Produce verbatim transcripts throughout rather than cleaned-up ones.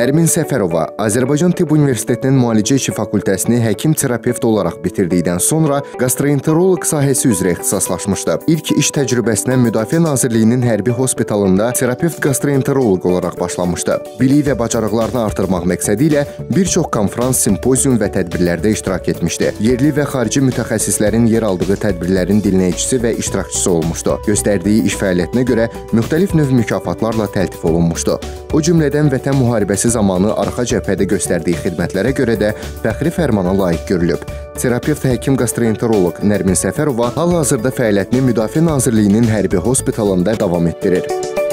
Nərmin Səfərova Azərbaycan Tibb Universitetinin Müalicə İşi Fakültəsini həkim-terapevt olaraq bitirdikdən sonra gastroenteroloq sahəsi üzrə ixtisaslaşmışdı. İlk iş təcrübəsinə Müdafiə Nazirliyinin hərbi hospitalında terapevt gastroenteroloq olaraq başlamışdı. Bilik və bacarıqlarını artırmaq məqsədi ilə bir çox konfrans, simpozium və tədbirlərdə iştirak etmişdi. Yerli və xarici mütəxəssislərin yer aldığı tədbirlərin dinləyicisi və iştirakçısı olmuşdu. Göstərdiyi iş fəaliyyətinə görə müxtəlif növ mükafatlarla təltif olunmuşdu. O cümlədən Vətən müharibəsi zamanı arxa cəbhədə göstərdiyi xidmətlərə görə də fəxri fərmana layiq görülüb. Terapevt həkim gastroenteroloq Nərmin Səfərova hal-hazırda fəaliyyətini Müdafiə Nazirliyinin hərbi hospitalında davam etdirir.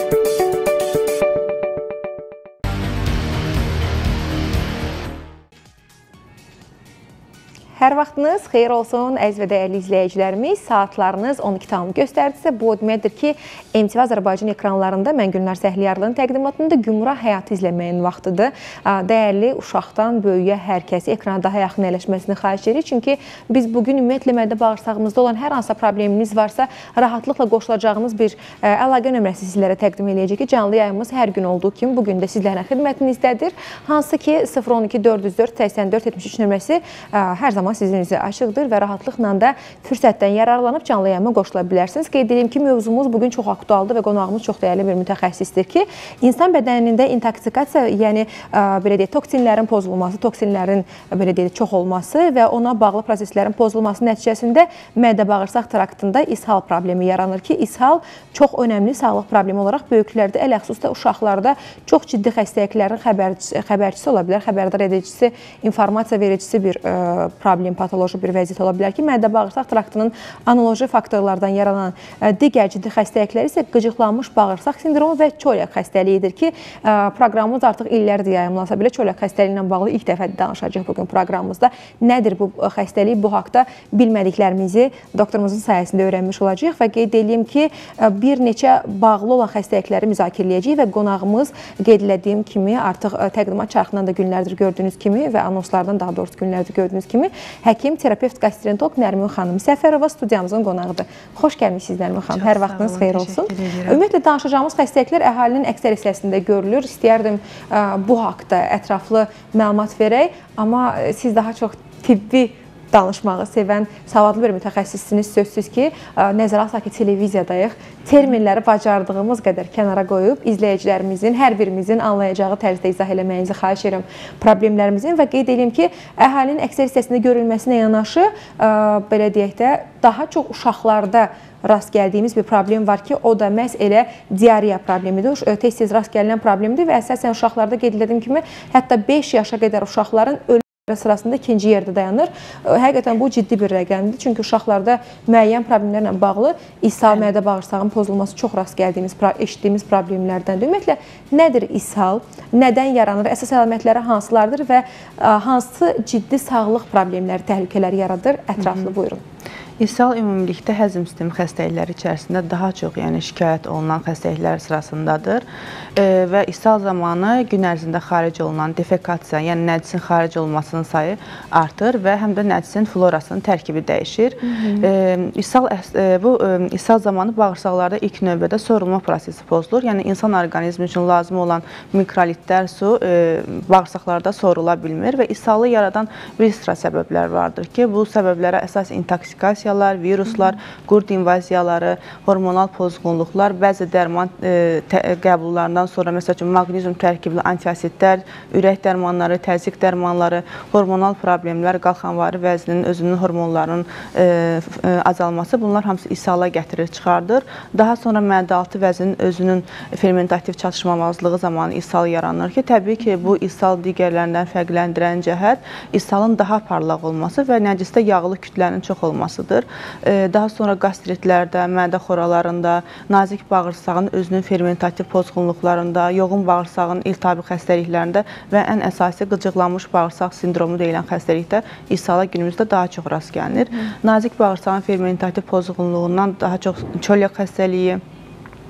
Hər vaxtınız xeyir olsun, əziz və dəyərli izləyicilərimiz. Saatlarınız on iki tamam göstərdisə, bu o deməkdir ki, M T V Azərbaycan ekranlarında mən Gülnar Səhliyarlının təqdimatında Gümrah həyatı izləməyin vaxtıdır. Dəyərli uşaqdan böyüyə hər kəsi ekrana daha yaxın əyləşməsini xahiş edirik. Çünki biz bugün ümumiyyətlə mədə bağırsağımızda olan hər hansı problemimiz varsa, rahatlıqla qoşulacağınız bir əlaqə nömrəsi sizlərə təqdim edəcək ki, canlı yayımız hər gün olduğu kimi bugün də sizlərin xidmətinizdədir. Hansı ki, sıfır on iki dörd yüz dörd səksən dörd yetmiş üç nömrəsi hər zaman sizin üzrə açıqdır və rahatlıqla da fürsətdən yararlanıb canlı yayıma qoşula bilərsiniz. Qeyd edeyim ki, mövzumuz bugün çox aktualdır və qonağımız çox dəyərli bir mütəxəssisdir ki, insan bədənində intoksikasiya, yəni belə deyək, toksinlərin pozulması, toksinlərin belə deyək, çox olması və ona bağlı proseslərin pozulması nəticəsində mədə-bağırsaq traktında ishal problemi yaranır ki, ishal çox önəmli sağlıq problemi olaraq böyüklərdə, ələxüsusda uşaqlarda çox ciddi xəstəliklərin xəbərçisi ola bilər, xəbərdar edicisi, informasiya vericisi bir problem. Patoloji bir vəziyyət ola bilər ki, mədə-bağırsaq traktının analoji faktorlardan yaranan digər ciddi xəstəlikləri isə qıcıqlanmış bağırsaq sindromu və çölyak xəstəliyidir ki, proqramımız artıq illərdir yayımlansa belə çölyak xəstəliyi ilə bağlı ilk dəfə danışacaq bugün proqramımızda. Nədir bu xəstəlik? Bu haqda bilmədiklərimizi doktorumuzun sayəsində öyrənmiş olacağıq və qeyd edeyim ki, bir neçə bağlı olan xəstəlikləri müzakirələyəcəyik və qonağımız qeyd edədiyim kimi artıq təqdimat çarxından da günlərdir gördüyünüz kimi və anonslardan daha doğrusu günlərdir gördüyünüz kimi həkim, terapevt, gastroenteroloq Nərmin xanım Səfərova studiyamızın qonağıdır. Xoş gəlmişsiniz Nərmin xanım. Hər vaxtınız xeyir olsun. Ümumiyyətlə danışacağımız xəstəliklər əhalinin əksər hissəsində görülür. İstəyərdim bu haqda ətraflı məlumat verək, amma siz daha çox tibbi danışmağı sevən savadlı bir mütəxəssissiniz. Sözsüz ki, nəzərə alsaq ki, televiziyadayıq. Terminləri bacardığımız qədər kənara qoyub izləyicilərimizin, hər birimizin anlayacağı tərzdə izah eləməyinizi xahiş edirəm problemlərimizin və qeyd edeyim ki, əhalinin əksər hissəsində görülməsinə yanaşı, belə deyək də, daha çox uşaqlarda rast gəldiyimiz bir problem var ki, o da məhz elə diareya problemidir. Tez-tez rast gəlinən problemidir və əsasən uşaqlarda qeyd edildiyim kimi, hətta beş yaşa qədər uşaqların ölüm sırasında ikinci yerdə dayanır. Həqiqətən bu ciddi bir rəqəmdir. Çünki uşaqlarda müəyyən problemlərlə bağlı ishal, mədə-bağırsağın pozulması çox rast gəldiyimiz, eşitdiyimiz problemlərdəndir. Ümumiyyətlə, nədir ishal? Nədən yaranır? Əsas əlamətləri hansılardır və hansı ciddi sağlıq problemləri, təhlükələri yaradır? Ətraflı buyurun. İshal ümumilikdə həzm sistemi xəstəlikləri içərisində daha çox yəni, şikayət olunan xəstəliklər sırasındadır e, və ishal zamanı gün ərzində xaric olunan defekasiya, yəni nəcisin xaric olmasının sayı artır və həm də nəcisin florasının tərkibi dəyişir. E, ishal, e, bu e, ishal zamanı bağırsaqlarda ilk növbədə sorulma prosesi pozulur. Yəni insan orqanizmi üçün lazım olan mikrolitlər, su e, bağırsaqlarda sorula bilmir və ishalı yaradan bir sıra səbəblər vardır ki, bu səbəblərə əsas intoksikasiya, viruslar, qurd invaziyaları, hormonal pozğunluqlar, bəzi dərman e, qəbullarından sonra, məsəl üçün, maqnezium tərkibli antiasidlər, ürək dərmanları, təzyiq dərmanları, hormonal problemlər, qalxanvari vəzinin, özünün hormonlarının e, e, azalması, bunlar hamısı ishala gətirir, çıxardır. Daha sonra mədə-altı vəzinin özünün fermentativ çatışmamazlığı zamanı ishal yaranır ki, təbii ki, bu ishal digərlərindən fərqləndirən cəhət ishalın daha parlaq olması və nəcisdə yağlı kütlənin çox olmasıdır. Daha sonra qastritlərdə, mədə xoralarında, nazik bağırsağın özünün fermentativ pozğunluqlarında, yoğun bağırsağın iltihabi xəstəliklərində və ən əsası qıcıqlanmış bağırsaq sindromu deyilən xəstəlikdə ishala günümüzdə daha çox rast gəlinir. Nazik bağırsağın fermentativ pozğunluğundan daha çox çölyak xəstəliyi,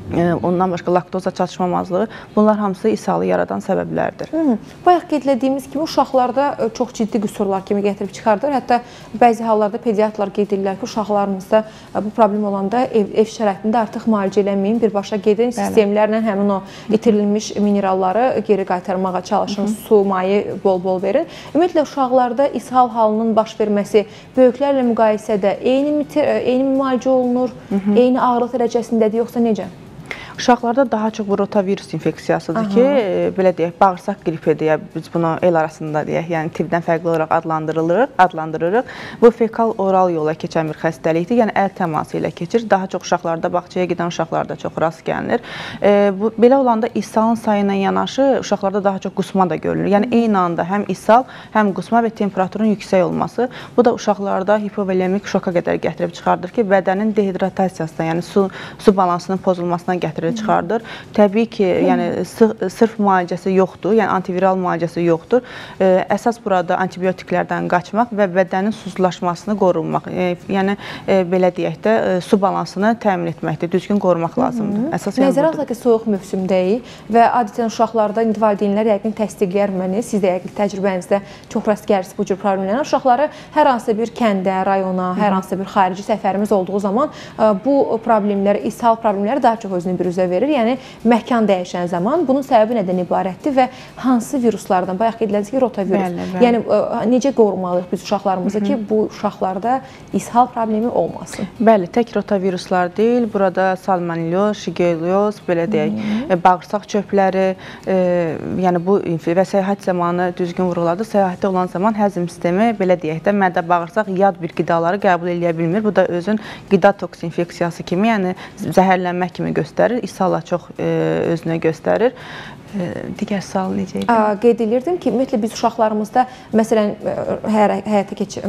ondan başqa laktoza çatışmamazlığı, bunlar hamısı ishalı yaradan səbəblərdir. Hı -hı. Bayaq qeyd etdiyimiz kimi uşaqlarda çox ciddi qüsurlar kimi gətirib çıxardır. Hətta bəzi hallarda pediatrlar qeyd edirlər ki, uşaqlarınızda bu problem olanda ev, ev şəraitində artıq müalicə eləməyin, birbaşa gedin, sistemlərlə həmin o itirilmiş mineralları geri qaytarmağa çalışın, Hı -hı. su, mayi bol-bol verin. Ümumiyyətlə, uşaqlarda ishal halının baş verməsi böyüklərlə müqayisədə eyni, eyni müalicə olunur, Hı -hı. eyni ağırlıq dərəcəsindədir, yoxsa necə? Uşaqlarda daha çox bu rotavirus infeksiyasıdır Aha. ki, e, belə deyək, bağırsaq qripi deyə biz bunu el arasında deyək, yəni tibdən fərqli olaraq adlandırılır, adlandırırıq. Bu fekal oral yola keçən bir xəstəlikdir, yəni əl təması ilə keçir. Daha çox uşaqlarda, bağçaya gedən uşaqlarda çox rast gəlinir. E, bu, belə olanda ishalın sayı ilə yanaşı uşaqlarda daha çox qusma da görülür. Yəni eyni anda həm ishal, həm qusma və temperaturun yüksək olması, bu da uşaqlarda hipovolemik şoka qədər gətirib çıxardır ki, bədənin dehidratasiyasına, yəni su, su balansının pozulmasına gətirir çıxardır. Təbii ki, yəni sırf müalicəsi yoxdur, yəni antiviral müalicəsi yoxdur. Əsas burada antibiotiklərdən qaçmaq və bədənin suzlaşmasını qorunmaq, yəni belə deyək də su balansını təmin etməkdir, düzgün qorumaq lazımdır. Nəzərə alsaq ki, soyuq mövsümdəyik və adətən uşaqlarda indi valideynlər yəqin təsdiqləyər məni, siz də yəqin təcrübənizdə çox rast gəlirsiniz bu cür problemlərlə. Uşaqları hər hansı bir kəndə, rayona, hər hansı bir xarici səfərimiz olduğu zaman bu problemlər, ishal problemləri daha çox özünü bir verir. Yəni, məkan dəyişən zaman bunun səbəbi nədən ibarətdir və hansı viruslardan, bayaq qeydiləcək ki, rotavirus. Bəli, bəli. Yəni, necə qorumalıyıq biz uşaqlarımızı Hı -hı. ki, bu uşaqlarda ishal problemi olmasın? Bəli, tək rotaviruslar deyil. Burada salmonelloz, şigelyoz, belə deyək, Hı -hı. bağırsaq çöpləri, e, yəni bu və səyahət zamanı düzgün vurğuladı. Səyahətdə olan zaman həzm sistemi, belə deyək də, mədə bağırsaq yad bir qidaları qəbul edə bilmir. Bu da özün qida toks infeksiyası kimi, yəni zəhərlənmə kimi göstərir. İshalla çox e, özünə göstərir. E, digər sual necə idi? Qeyd edirdim ki, ümumiyyətlə biz uşaqlarımızda, məsələn, hər, həyata keç,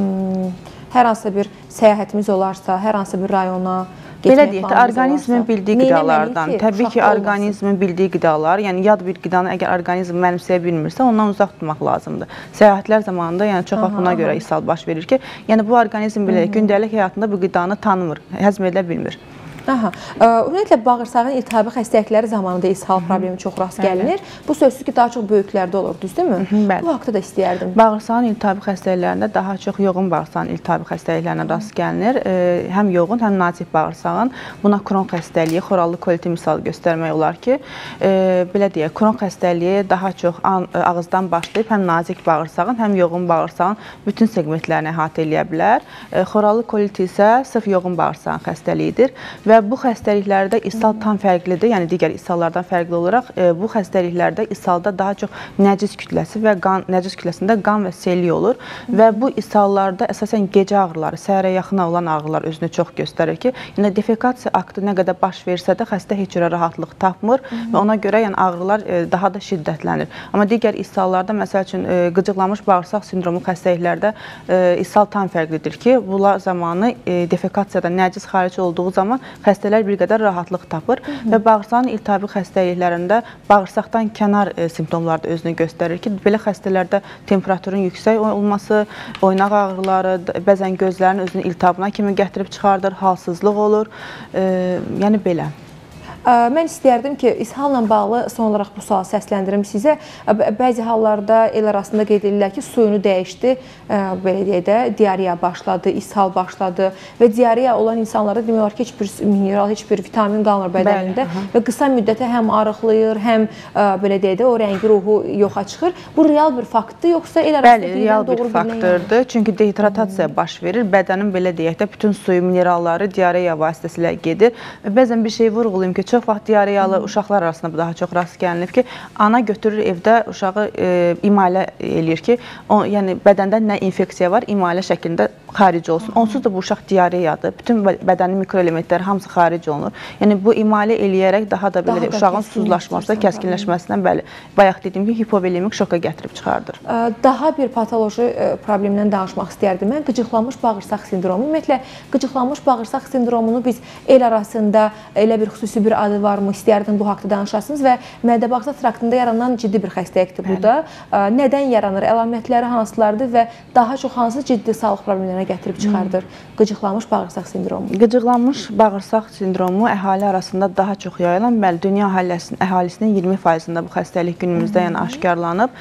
hər hansı bir səyahətimiz olarsa, hər hansı bir rayona, belə deyək də, orqanizmin bildiyi qidalardan, təbii ki, orqanizmin bildiyi qidalar, yəni yad bir qidanı əgər orqanizm mənimsəyə bilmirsə, ondan uzaq tutmaq lazımdır. Səyahətlər zamanında, yəni çox vaxt buna görə ishal baş verir ki, yəni bu orqanizm belə gündəlik həyatında bu qidanı tanımır, həzm edə bilmir. Aha. Ümumiyyətlə, bağırsağın iltihabi xəstəlikləri zamanında ishal problemi çox rast gəlinir. Bu sözsüz ki, daha çox böyüklərdə olur, düzdürmü? Bəli. Bu haqda da istəyərdim. Bağırsağın iltihabi xəstəliklərində daha çox yoğun bağırsağın iltihabi xəstəliklərinə rast gəlinir. Həm yoğun, həm nazik bağırsağın. Buna kron xəstəliyi, xorallı koliti misal göstərmək olar ki, belə deyək, kron xəstəliyi daha çox ağızdan başlayıb həm nazik bağırsağın, həm yoğun bağırsağın bütün segmentlərini əhatə eləyə bilər. Xorallı koliti isə sırf yoğun bağırsağın xəstəliyidir və bu xəstəliklərdə ishal tam fərqlidir, yəni digər ishallardan fərqli olaraq bu xəstəliklərdə ishalda daha çox nəcis kütləsi və qan, nəcis kütləsində qan və sellik olur və bu ishallarda əsasən gecə ağrıları, səhərə yaxın olan ağrılar özünü çox göstərir ki, yəni defekasiya aktı nə qədər baş versə də xəstə heç cürə rahatlıq tapmır və ona görə yəni ağrılar daha da şiddətlənir. Amma digər ishallarda, məsəl üçün qıcıqlanmış bağırsaq sindromu xəstəliklərdə ishal tam fərqlidir ki, bunlar zamanı defekasiyada nəcis xaric olduğu zaman xəstələr bir qədər rahatlıq tapır Hı -hı. və bağırsağın iltihabi xəstəliklərində bağırsaqdan kənar e, simptomlar da özünü göstərir ki, belə xəstələrdə temperaturun yüksək olması, oynaq ağrıları, bəzən gözlərin özünü iltihabına kimi gətirib çıxardır, halsızlıq olur, e, yəni belə. Mən istəyərdim ki, ishalla bağlı son olaraq bu sualı səsləndirim sizə. Bəzi hallarda el arasında qeyd edirlər ki, suyunu dəyişdi, belə deyək də, diareya başladı, ishal başladı və diareya olan insanlarda demək olar ki, heç bir mineral, heç bir vitamin qalmır bədənində və qısa müddətə həm arıqlayır, həm belə deyək də, o rəngi, ruhu yoxa çıxır. Bu real bir faktdır, yoxsa el arasında Bəli, real bir faktordur. Çünki dehidratasiya baş verir. Bədənin belə deyək də, bütün suyu, mineralları diareya vasitəsilə gedir. Bəzən bir şey vurğulayım ki, çox vaxt diareyalı uşaqlar arasında daha çox rast gəlinir ki, ana götürür evdə uşağı e, imalə eləyir ki, o, yəni bədəndə nə infeksiya var, imalə şəklində xaric olsun. Onsuz da bu uşaq diareyadır. Bütün bədənin mikroelementləri hamısı xaric olunur. Yəni bu imalə eləyərək daha da belə daha uşağın da suzlaşması, kəskinləşməsindən bəli, bayaq dediyim ki, hipovolemik şoka gətirib çıxardır. Daha bir patoloji problemdən danışmaq istəyərdim. Mən qıcıqlanmış bağırsaq sindromu. Ümumiyyətlə, qıcıqlanmış bağırsaq sindromunu biz el arasında elə bir xüsusi bir adı varmı? İstəyərdim bu haqda danışasınız və mədə-bağırsaq traktında yaranan ciddi bir xəstəlikdir bu da. Nədən yaranır? Əlamətləri hansılardır və daha çox hansı ciddi sağlıq problemlərinə gətirib çıxardır? Qıcıqlanmış bağırsaq sindromu. Qıcıqlanmış bağırsaq sindromu əhali arasında daha çox yayılan, bəli, dünya əhalisinin iyirmi faizində bu xəstəlik günümüzdə yəni aşkarlanıb.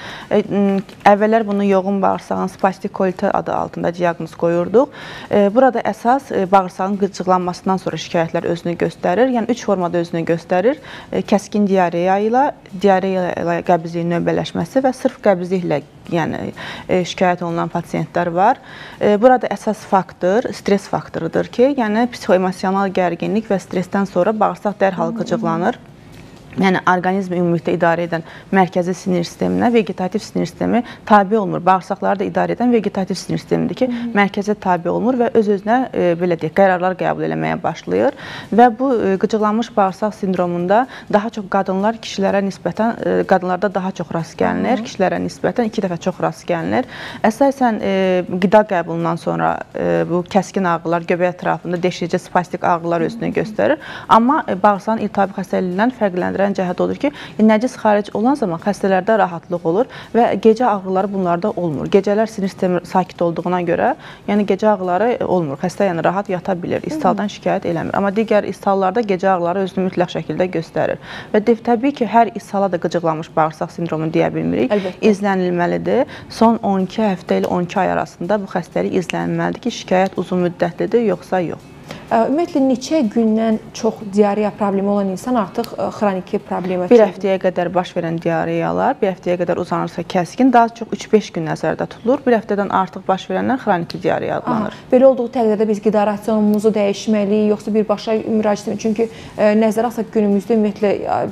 Əvvəllər bunu yoğun bağırsağın spastik koliti adı altında diaqnoz qoyurduq. Burada əsas bağırsağın qıcıqlanmasından sonra şikayətlər özünü göstərir. Yəni üç formada özünü göstərir. Kəskin diareya ilə, diareya ilə qəbizliyin növbələşməsi və sırf qəbizliklə yəni şikayət olunan pasiyentlər var. Burada əsas faktor stres faktorudur ki, yəni psixoemosional gərginlik və stressdən sonra bağırsaq dərhal qıcıqlanır. Yəni, orqanizmi ümumilikdə idarə edən mərkəzi sinir sisteminə vegetativ sinir sistemi tabi olmur. Bağırsaqları da idarə edən vegetativ sinir sistemidir ki, mərkəzə tabi olmur və öz-özünə, belə deyək, qərarlar qəbul eləməyə başlayır. Və bu qıcıqlanmış bağırsaq sindromunda daha çox qadınlar kişilərə nisbətən, qadınlarda daha çox rast gəlinir, kişilərə nisbətən iki dəfə çox rast gəlinir. Əsasən, qida qəbulundan sonra bu kəskin ağrılar, göbək ətrafında deşirici spastik ağrılar özünü göstərir. Amma bağırsağın iltihabi xəstəliyindən fərqləndirən cəhət odur ki, nəcis xaric olan zaman xəstələrdə rahatlıq olur və gecə ağrıları bunlarda olmur. Gecələr sinir sistemi sakit olduğuna görə, yəni gecə ağrıları olmur. Xəstə yəni rahat yata bilir, istaldan şikayət eləmir. Amma digər istallarda gecə ağrıları özünü mütləq şəkildə göstərir. Və təbii ki, hər istala da qıcıqlanmış bağırsaq sindromu deyə bilmirik. İzlənilməlidir. Son on iki həftə ilə on iki ay arasında bu xəstəlik izlənilməlidir ki, şikayət uzun müddətlidir, yoxsa yox. Ümumiyyətlə, neçə gündən çox diareya problemi olan insan artıq xroniki problemə Bir həftəyə qədər baş verən diareyalar, bir həftəyə qədər uzanırsa kəskin, daha çox üç beş gün nəzərdə tutulur. Bir həftədən artıq baş verənlər xroniki diareya adlanır. Belə olduğu təqdirdə biz qida rasionumuzu dəyişməliyik, yoxsa birbaşa müraciət etməliyik? Çünki nəzərə alsaq günümüzdə ümumiyyətlə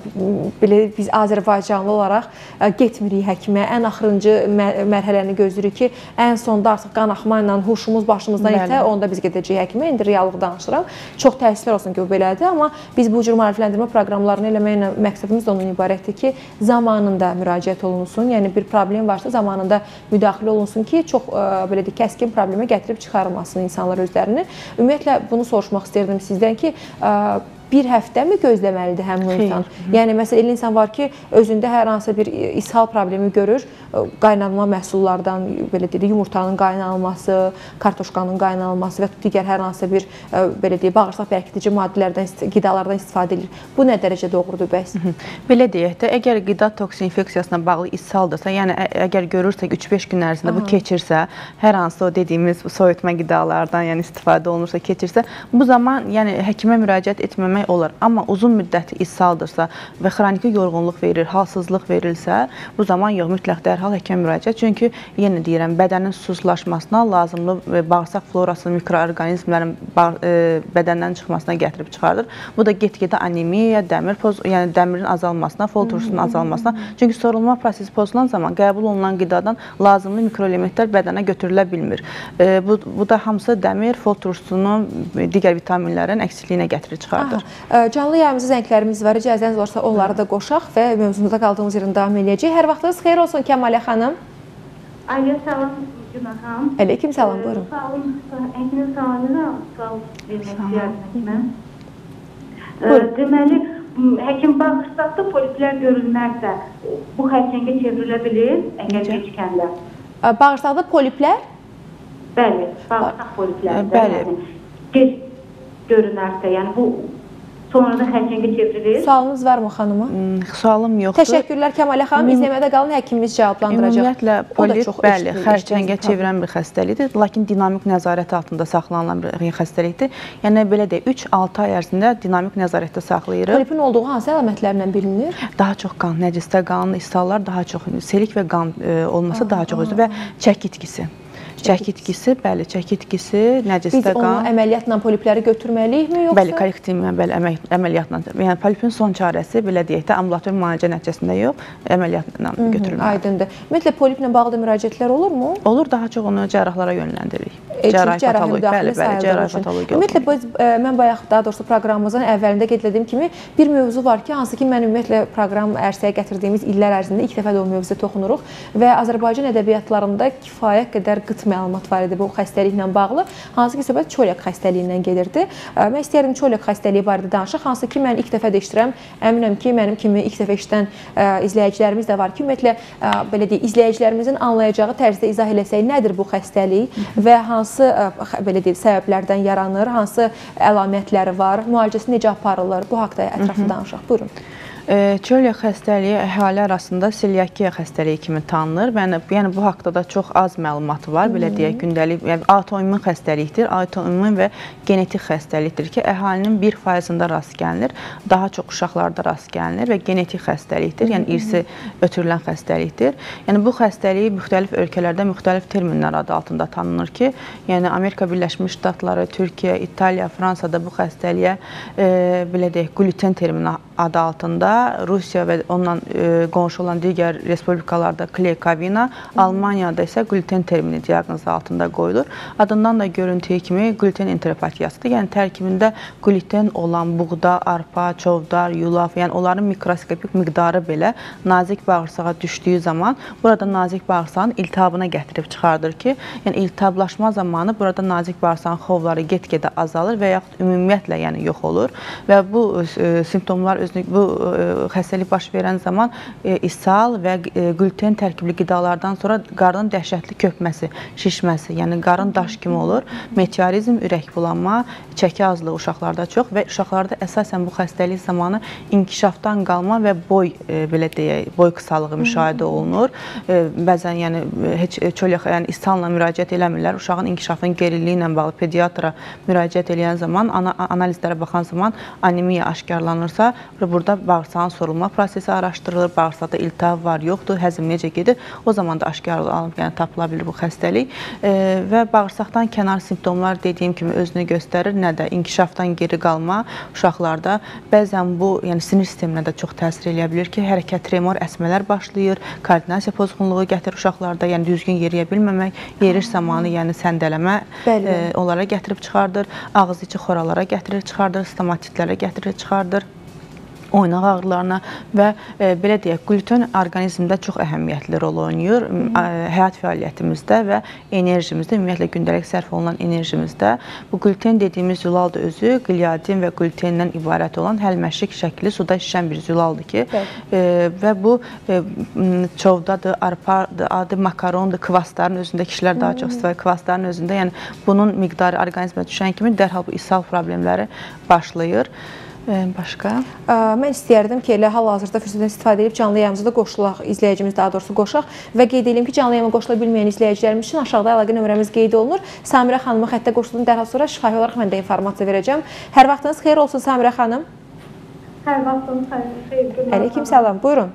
belə biz Azərbaycanlı olaraq getmirik həkimə, ən axırıncı mərhələni gözləyirik ki, ən sonda artıq qan axma ilə huşumuz başımızdan itə, onda biz gedəcəyik həkimə. İndi reallıq danışırıq. Çox təəssüflər olsun ki, o belədir, amma biz bu cür maarifləndirmə proqramlarını eləməklə məqsədimiz də onun ibarətdir ki, zamanında müraciət olunsun, yəni bir problem varsa zamanında müdaxilə olunsun ki, çox belə deyək, kəskin problemə gətirib çıxarmasın insanlar özlərini. Ümumiyyətlə, bunu soruşmaq istəyirdim sizdən ki, bir həftəmi gözləməlidir həmin insan? Yəni, məsələn, elə insan var ki, özündə hər hansı bir ishal problemi görür, qaynanma məhsullardan, belə deyək, yumurtanın qaynanılması, kartoşkanın qaynanılması və digər hər hansı bir, belə deyək, bağırsaq bərkidici maddələrdən, qidalardan istifadə edir. Bu nə dərəcə doğrudur bəs? Belə deyək də, əgər qida toksin infeksiyasına bağlı ishaldırsa, yəni əgər görürsək üç beş gün ərzində bu keçirsə, hər hansı o dediyimiz soyutma qidalardan, yəni istifadə olunursa, keçirsə, bu zaman, yəni həkimə müraciət etməmək olar. Amma uzun müddətli ishaldırsa və xroniki yorğunluq verir, halsızlıq verilsə, bu zaman yox, mütləq dərhal həkimə müraciət. Çünki, yenə deyirəm, bədənin susuzlaşmasına, lazımlı bağırsaq florasının, mikroorqanizmlərin bədəndən çıxmasına gətirib çıxardır. Bu da get-gedə anemiya, dəmir, yəni dəmirin azalmasına, fol turşusunun azalmasına. Çünki sorulma prosesi pozulan zaman qəbul olunan qidadan lazımlı mikroelementlər bədənə götürülə bilmir. Bu da hamısı dəmir, fol turşusunun, digər vitaminlərin əksiliyinə gətirib çıxardır. Canlı yayımızda zənglərimiz var, icazəniz varsa onları da qoşaq və mövzumuza qaldığımız yerin davam edəcək. Hər vaxtınız xeyir olsun Kəmalə xanım. Alo, salam Günah xanım. Aleyküm salam, buyurun. Sağ olun, həkimin sağlayıram, sual vermək istəyərdim həkimə. Deməli, həkim bağırsaqda poliplər görülmərsə, bu xərçəngə çevrilə bilir, əgər gecikəndə. Bağırsaqda poliplər? Bəli, bağırsaq poliplərində. Bəli. Gec görünərsə, yəni bu sonradan xərçəngə çevrilir. Sualınız varmı xanıma? Sualım yoxdur. Təşəkkürlər Kəmalə xanım. İzləmədə qalın, həkimimiz cavablandıracaq. Ümumiyyətlə, polip, bəli, xərçəngə çevirən bir xəstəlikdir, lakin dinamik nəzarət altında saxlanılan bir xəstəlikdir. Yəni, belə deyək, üç altı ay ərzində dinamik nəzarətdə saxlayırıq. Polipin olduğu hansı əlamətlərlə bilinir? Daha çox qan, nəcisdə qan, ishallar daha çox, selik və qan olması daha çox özü və çəki itkisi. Çəki itkisi, bəli, çəki itkisi, nəcisdə qan. Biz onu əməliyyatla polipləri götürməliyikmi yoxsa? Bəli, korektiv əməliyyatla. Yəni, polipin son çarəsi, belə deyək də, ambulator müalicə nəticəsində yox, əməliyyatla götürülməlidir. Aydındır. Ümumiyyətlə, poliplə bağlı müraciətlər olurmu? Olur, daha çox onu cərrahlara yönləndiririk. Cərrahi müdaxilə sayıldığı üçün. Ümumiyyətlə, mən bayaq, daha doğrusu proqramımızın əvvəlində qeyd etdiyim kimi bir mövzu var ki, hansı ki, mən ümumiyyətlə proqram ərsəyə gətirdiyimiz illər ərzində ilk dəfə də o mövzuya toxunuruq və Azərbaycan ədəbiyyatlarında kifayət qədər qıt məlumat var idi bu xəstəliklə bağlı. Hansı ki, söhbət çölyak xəstəliyindən gedirdi. Mən istəyərdim çölyak xəstəliyi barədə danışaq. Hansı ki, mən ilk dəfə də eşidirəm. Əminəm ki, mənim kimi ilk dəfə eşidən izləyicilərimiz də var ki, ümumiyyətlə, belə deyək, izləyicilərimizin anlayacağı tərzdə izah eləsək, nədir bu xəstəlik və hansı, belə deyək, səbəblərdən yaranır, hansı əlamətləri var, müalicəsi necə aparılır? Bu haqda ətraflı danışaq. Buyurun. Çölyak xəstəliyi əhali arasında selyakiya xəstəliyi kimi tanınır. Yəni, bu haqda da çox az məlumat var. Belə deyək, gündəlik, yəni, autoimmun xəstəlikdir. Autoimmun və genetik xəstəlikdir ki, əhalinin bir faizində rast gəlinir. Daha çox uşaqlarda rast gəlinir və genetik xəstəlikdir. Yəni, irsi ötürülən xəstəlikdir. Yəni, bu xəstəliyi müxtəlif ölkələrdə müxtəlif terminlər adı altında tanınır ki, yəni, Amerika Birləşmiş Ştatları, Türkiyə, İtaliya, Fransada bu xəstəliyə, belə deyək, gluten termini adı altında, Rusiya və ondan qonşu olan digər respublikalarda kleykovina, Almaniyada isə gluten termini diaqnozu altında qoyulur. Adından da görüntüyü kimi gluten enteropatiyasıdır. Yəni, tərkibində gluten olan buğda, arpa, çovdar, yulaf, yəni onların mikroskopik miqdarı belə nazik bağırsağa düşdüyü zaman burada nazik bağırsağın iltihabına gətirib çıxardır ki, yəni iltihablaşma zamanı burada nazik bağırsağın xovları get-gedə azalır və yaxud ümumiyyətlə yəni yox olur və bu simptomlar özünü, bu xəstəlik baş verən zaman ishal və gluten tərkibli qidalardan sonra qarın dəhşətli köpməsi, şişməsi, yəni qarın daş kimi olur. Meteorizm, ürək bulanma, çəki azlığı uşaqlarda çox və uşaqlarda əsasən bu xəstəlik zamanı inkişafdan qalma və boy, belə deyək, boy qısalığı müşahidə olunur. Bəzən yəni heç çölyak, yəni ishalla müraciət eləmirlər. Uşağın inkişafının geriliyi ilə bağlı pediatra müraciət edən zaman, analizlərə baxan zaman anemiya aşkarlanırsa, burada bağırsağın sorulma prosesi araşdırılır, bağırsaqda iltihab var, yoxdur, həzm necə gedir, o zaman da aşkar alınıb, yəni tapıla bilir bu xəstəlik və bağırsaqdan kənar simptomlar dediyim kimi özünü göstərir, nə də inkişafdan geri qalma uşaqlarda, bəzən bu, yəni sinir sisteminə də çox təsir eləyə bilir ki, hərəkət, tremor, əsmələr başlayır, koordinasiya pozğunluğu gətirir uşaqlarda, yəni düzgün yeriyə bilməmək, yeriş zamanı, yəni səndələmə onlara gətirib çıxardır, ağız içi xoralara gətirir, çıxardır, stomatitlərə gətirir, çıxardır, oynaq ağrılarına və e, belə deyək, gluten orqanizmdə çox əhəmiyyətli rol oynayır. Həyat fəaliyyətimizdə və enerjimizdə, ümumiyyətlə gündəlik sərf olunan enerjimizdə. Bu gluten dediyimiz zülal da özü gliadin və glutendən ibarət olan həlməşik şəkli suda şişən bir zülaldır ki, e, və bu e, çovdadır, arpadır, adı makarondur, kvasların özündə, kişilər daha çox istifadə kvasların özündə, yəni bunun miqdarı orqanizmə düşən kimi dərhal bu ishal problemləri başlayır. Başqa? Mən istəyərdim ki, elə hal-hazırda fürsətdən istifadə edib canlı yayımıza da qoşulaq, izləyicimiz daha doğrusu qoşaq və qeyd edeyim ki, canlı yayıma qoşula bilməyən izləyicilərimiz üçün aşağıda əlaqə nömrəmiz qeyd olunur. Samirə xanımı xəttə qoşulduğum dərhal sonra şifahi olaraq mən də informasiya verəcəm. Hər vaxtınız xeyir olsun Samirə xanım. Hər vaxtınız xeyir. Əleyküm salam, buyurun.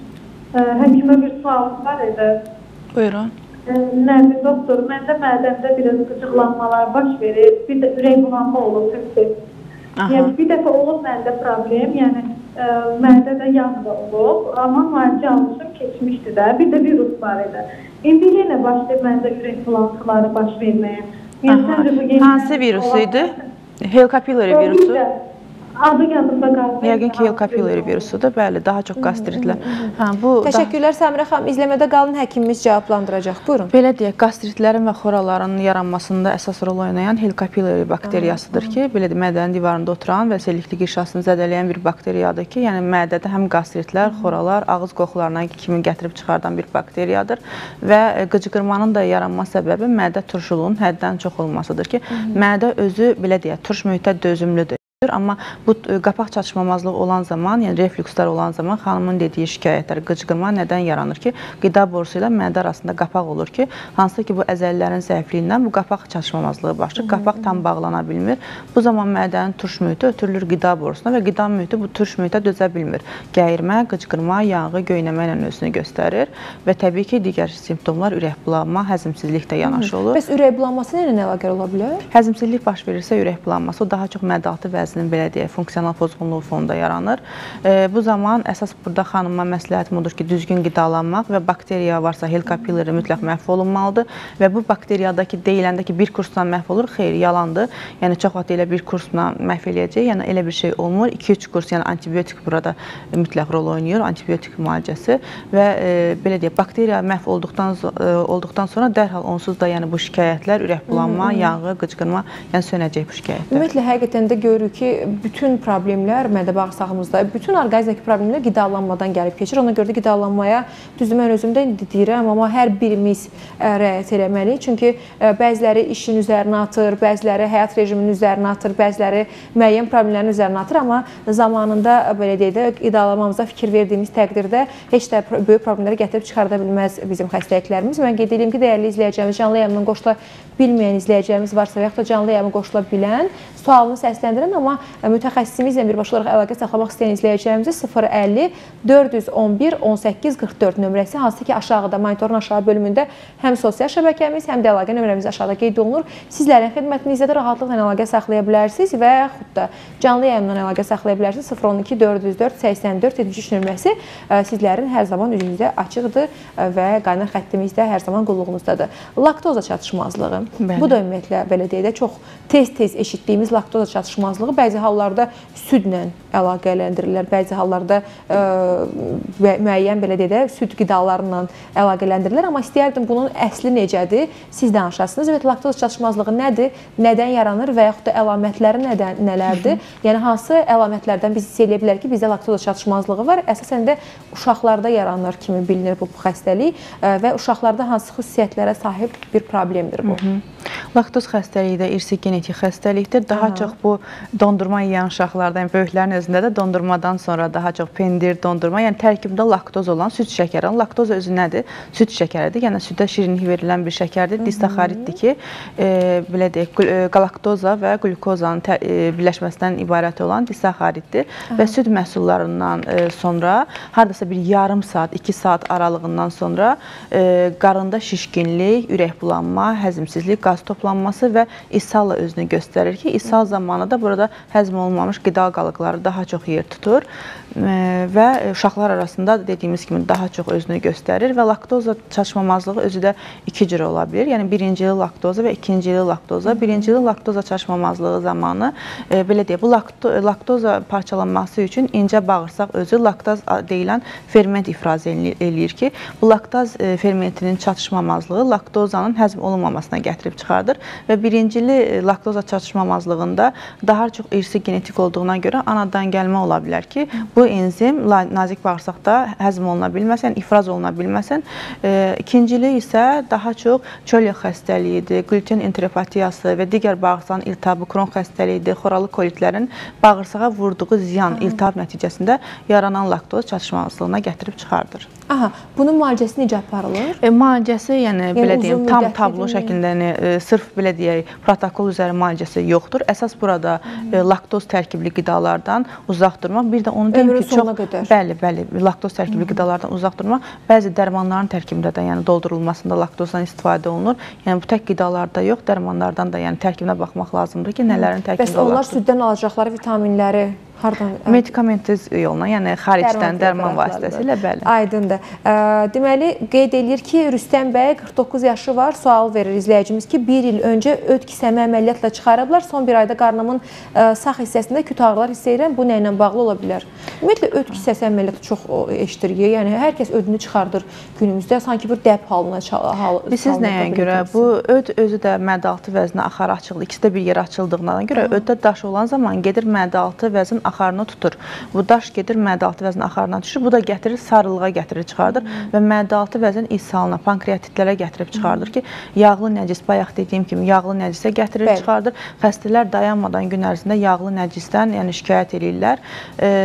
Həkimə bir sualım var idi. Buyurun. Nəbi doktor, məndə mədəmdə biraz qıcıqlanmalar baş verir, bir də ürək bulanma olur tüksü. Yəni, bir dəfə olub məndə problem, yəni ə, mədədə yağ da olub, amma müalicə almışım, keçmişdi də, bir də virus var idi. İndi yenə başlayıb məndə ürək bulantıları baş verməyə. Yəni, hansı virus idi? Helicobacter virusu? Adı yadımda qaldı. Yəqin ki, Helicobacter virusudur, bəli, daha çox qastritlər. Hə, bu Təşəkkürlər Samirə xanım, izləmədə qalın, həkimimiz cavablandıracaq. Buyurun. Belə deyək, qastritlərin və xoraların yaranmasında əsas rol oynayan Helicobacter bakteriyasıdır ki, belə də mədənin divarında oturan və sellikli qişasını zədələyən bir bakteriyadır ki, yəni mədədə həm qastritlər, xoralar, ağız qoxularına kimi gətirib çıxardan bir bakteriyadır və qıcıqırmanın da yaranma səbəbi mədə turşuluğunun həddən çox olmasıdır ki, mədə özü, belə deyək, turş mühitə dözümlüdür. Amma bu qapaq çatışmamazlığı olan zaman, yəni reflükslər olan zaman xanımın dediyi şikayətlər, qıcıqırma nədən yaranır ki, qida borusu ilə mədə arasında qapaq olur ki, hansı ki bu əzəlilərin zəifliyindən bu qapaq çatışmamazlığı başlayır, qapaq tam bağlana bilmir. Bu zaman mədənin turş mühiti ötürülür qida borusuna və qida mühiti bu turş mühitə dözə bilmir. Gəyirmə, qıcıqırma, yanğı, göynəmə ilə özünü göstərir və təbii ki, digər simptomlar ürək bulanma, həzmsizlik də yanaşı olur. Bəs ürək bulanması ilə nə əlaqəli ola bilər? Həzmsizlik baş verirsə ürək bulanması, o daha çox mədalatı vəziyyətdir. sisteməsinin belə deyək, funksional pozğunluğu fonunda yaranır. Bu zaman əsas burada xanıma məsləhətim odur ki, düzgün qidalanmaq və bakteriya varsa Helicobacter pylori mütləq məhv olunmalıdır və bu bakteriyadakı deyiləndə ki, bir kursdan məhv olur, xeyr, yalandır. Yəni, çox vaxt elə bir kursla məhv eləyəcək, yəni elə bir şey olmur. iki üç kurs, yəni antibiotik burada mütləq rol oynayır, antibiotik müalicəsi və e, belə deyək, bakteriya məhv olduqdan, e, olduqdan sonra dərhal onsuz da yəni bu şikayətlər, ürək bulanma, yanğı, qıcqırma, yəni sönəcək bu şikayətlər. Ümumiyyətlə, həqiqətən də görürük ki, bütün problemlər mədə bağırsağımızda, bütün orqanizmdəki problemlər qidalanmadan gəlib keçir. Ona görə də qidalanmaya, düzdür, mən özümdə deyirəm, amma hər birimiz rəayət eləməliyik. Çünki bəziləri işin üzərinə atır, bəziləri həyat rejiminin üzərinə atır, bəziləri müəyyən problemlərin üzərinə atır, amma zamanında belə deyək də qidalanmamıza fikir verdiyimiz təqdirdə heç də böyük problemləri gətirib çıxarda bilməz bizim xəstəliklərimiz. Mən qeyd edeyim ki, dəyərli izləyəcəyimiz, canlı yayımdan qoşula bilməyən izləyəcəyimiz varsa və yaxud da canlı yayıma qoşula bilən, sualını səsləndirən, amma mütəxəssisimizlə birbaşa olaraq əlaqə saxlamaq istəyən izləyəcəyimizi sıfır əlli dörd yüz on bir on səkkiz qırx dörd nömrəsi, hansı ki, aşağıda, monitorun aşağı bölümündə həm sosial şəbəkəmiz, həm də əlaqə nömrəmiz aşağıda qeyd olunur. Sizlərin xidmətinizdə də rahatlıqla əlaqə saxlaya bilərsiniz və yaxud da canlı yayımdan əlaqə saxlaya bilərsiniz. sıfır on iki dörd yüz dörd səksən dörd yetmiş üç nömrəsi sizlərin hər zaman üzünüzdə açıqdır və qaynar xəttimiz də hər zaman qulluğunuzdadır. Laktoza çatışmazlığı. Bəli. Bu da ümumiyyətlə belə deyək də çox tez-tez eşitdiyimiz laktoza çatışmazlığı bəzi hallarda südlə əlaqələndirilir, bəzi hallarda ə, müəyyən belə deyək də süd qidalarla əlaqələndirilir, amma istəyərdim bunun əsli necədir, siz danışasınız. Evet, laktoza çatışmazlığı nədir, nədən yaranır və yaxud da əlamətləri nədən, nələrdir? Yəni, hansı əlamətlərdən biz hiss eləyə bilər ki, bizdə laktoza çatışmazlığı var? Əsasən də uşaqlarda yaranır kimi bilinir bu, bu xəstəlik və uşaqlarda hansı xüsusiyyətlərə sahib bir problemdir bu? Hı -hı. Laktoz xəstəliyi də irsi genetik xəstəlikdir. Daha Aha. çox bu dondurma yeyən uşaqlarda, yəni böyüklərin özündə də dondurmadan sonra daha çox pendir, dondurma, yəni tərkibində laktoz olan süd şəkəri. Laktoz özü nədir? Süd şəkəridir. Yəni südə şirinlik verilən bir şəkərdir. Disaxariddir ki, e, belə deyək, galaktoza və glukozanın e, birləşməsindən ibarət olan disaxariddir və süd məhsullarından e, sonra hardasa bir yarım saat, iki saat aralığından sonra e, qarında şişkinlik, ürək bulanma, həzmsizlik, qaz toplanması və ishalla özünü göstərir ki, ishal zamanı da burada həzm olunmamış qida qalıqları daha çox yer tutur və uşaqlar arasında dediyimiz kimi daha çox özünü göstərir və laktoza çatışmamazlığı özü də iki cür ola bilir. Yəni birincili laktoza və ikincili laktoza. Birincili laktoza çatışmamazlığı zamanı e, belə deyək, bu lakto laktoza parçalanması üçün incə bağırsaq özü laktaz deyilən ferment ifraz eləyir ki, bu laktaz e, fermentinin çatışmamazlığı laktozanın həzm olunmamasına gətirib çıxardır və birincili laktoza çatışmamazlığında daha çox irsi genetik olduğuna görə anadan gəlmə ola bilər ki, bu enzim nazik bağırsaqda həzm oluna bilməsən, ifraz oluna bilməsən. E, ikincili isə daha çox çölyak xəstəliyidir, gluten enteropatiyası və digər bağırsağın iltihabı, kron xəstəliyidir, xoralı kolitlərin bağırsağa vurduğu ziyan, iltihab nəticəsində yaranan laktoz çatışmazlığına gətirib çıxardır. Aha, bunun müalicəsi necə aparılır? E, müalicəsi, yəni, yəni belə deyim, tam tablo şəklində, yəni, e, sırf belə deyək, protokol üzəri müalicəsi yoxdur. Əsas burada e, laktoz tərkibli qidalardan uzaq durmaq, bir də onu deyim ki, çox, bəli, bəli, laktoz tərkibli Hı -hı. qidalardan uzaq durmaq, bəzi dərmanların tərkibində də, yəni doldurulmasında laktozdan istifadə olunur. Yəni bu tək qidalarda yox, dərmanlardan da, yəni tərkibinə baxmaq lazımdır ki, nələrin tərkibində olar. Bəs onlar süddən alacaqları vitaminləri hardan? Medikamentsiz yolla, yəni xaricdən dərman vasitəsilə, bəli. Aydındır. Deməli, qeyd edir ki, Rüstəm bəy qırx doqquz yaşı var, sual verir izləyicimiz ki, bir il öncə öd kisəmi əməliyyatla çıxarıblar, son bir ayda qarnımın sağ hissəsində küt ağrılar hiss edirəm, bu nə ilə bağlı ola bilər? Ümumiyyətlə, öd kisəsi əməliyyatı çox eşitdirik, yəni hər kəs ödünü çıxardır günümüzdə, sanki bir dəb halına salınır. Siz nəyə görə? Bu öd özü də mədə-altı vəzinə axarı açılır, ikisi də bir yerə açıldığına görə öddə daş olan zaman gedir mədə-altı vəzin axarını tutur. Bu daş gedir mədə-altı vəzin axarına düşür. Bu da gətirir, sarılığa gətirir, çıxardır hmm. və mədə-altı vəzin ishalına, pankreatitlərə gətirib çıxardır ki, yağlı nəcis, bayaq dediyim kimi, yağlı nəcisə gətirir, Bəli. çıxardır. Xəstələr dayanmadan gün ərzində yağlı nəcisdən yəni şikayət edirlər e, və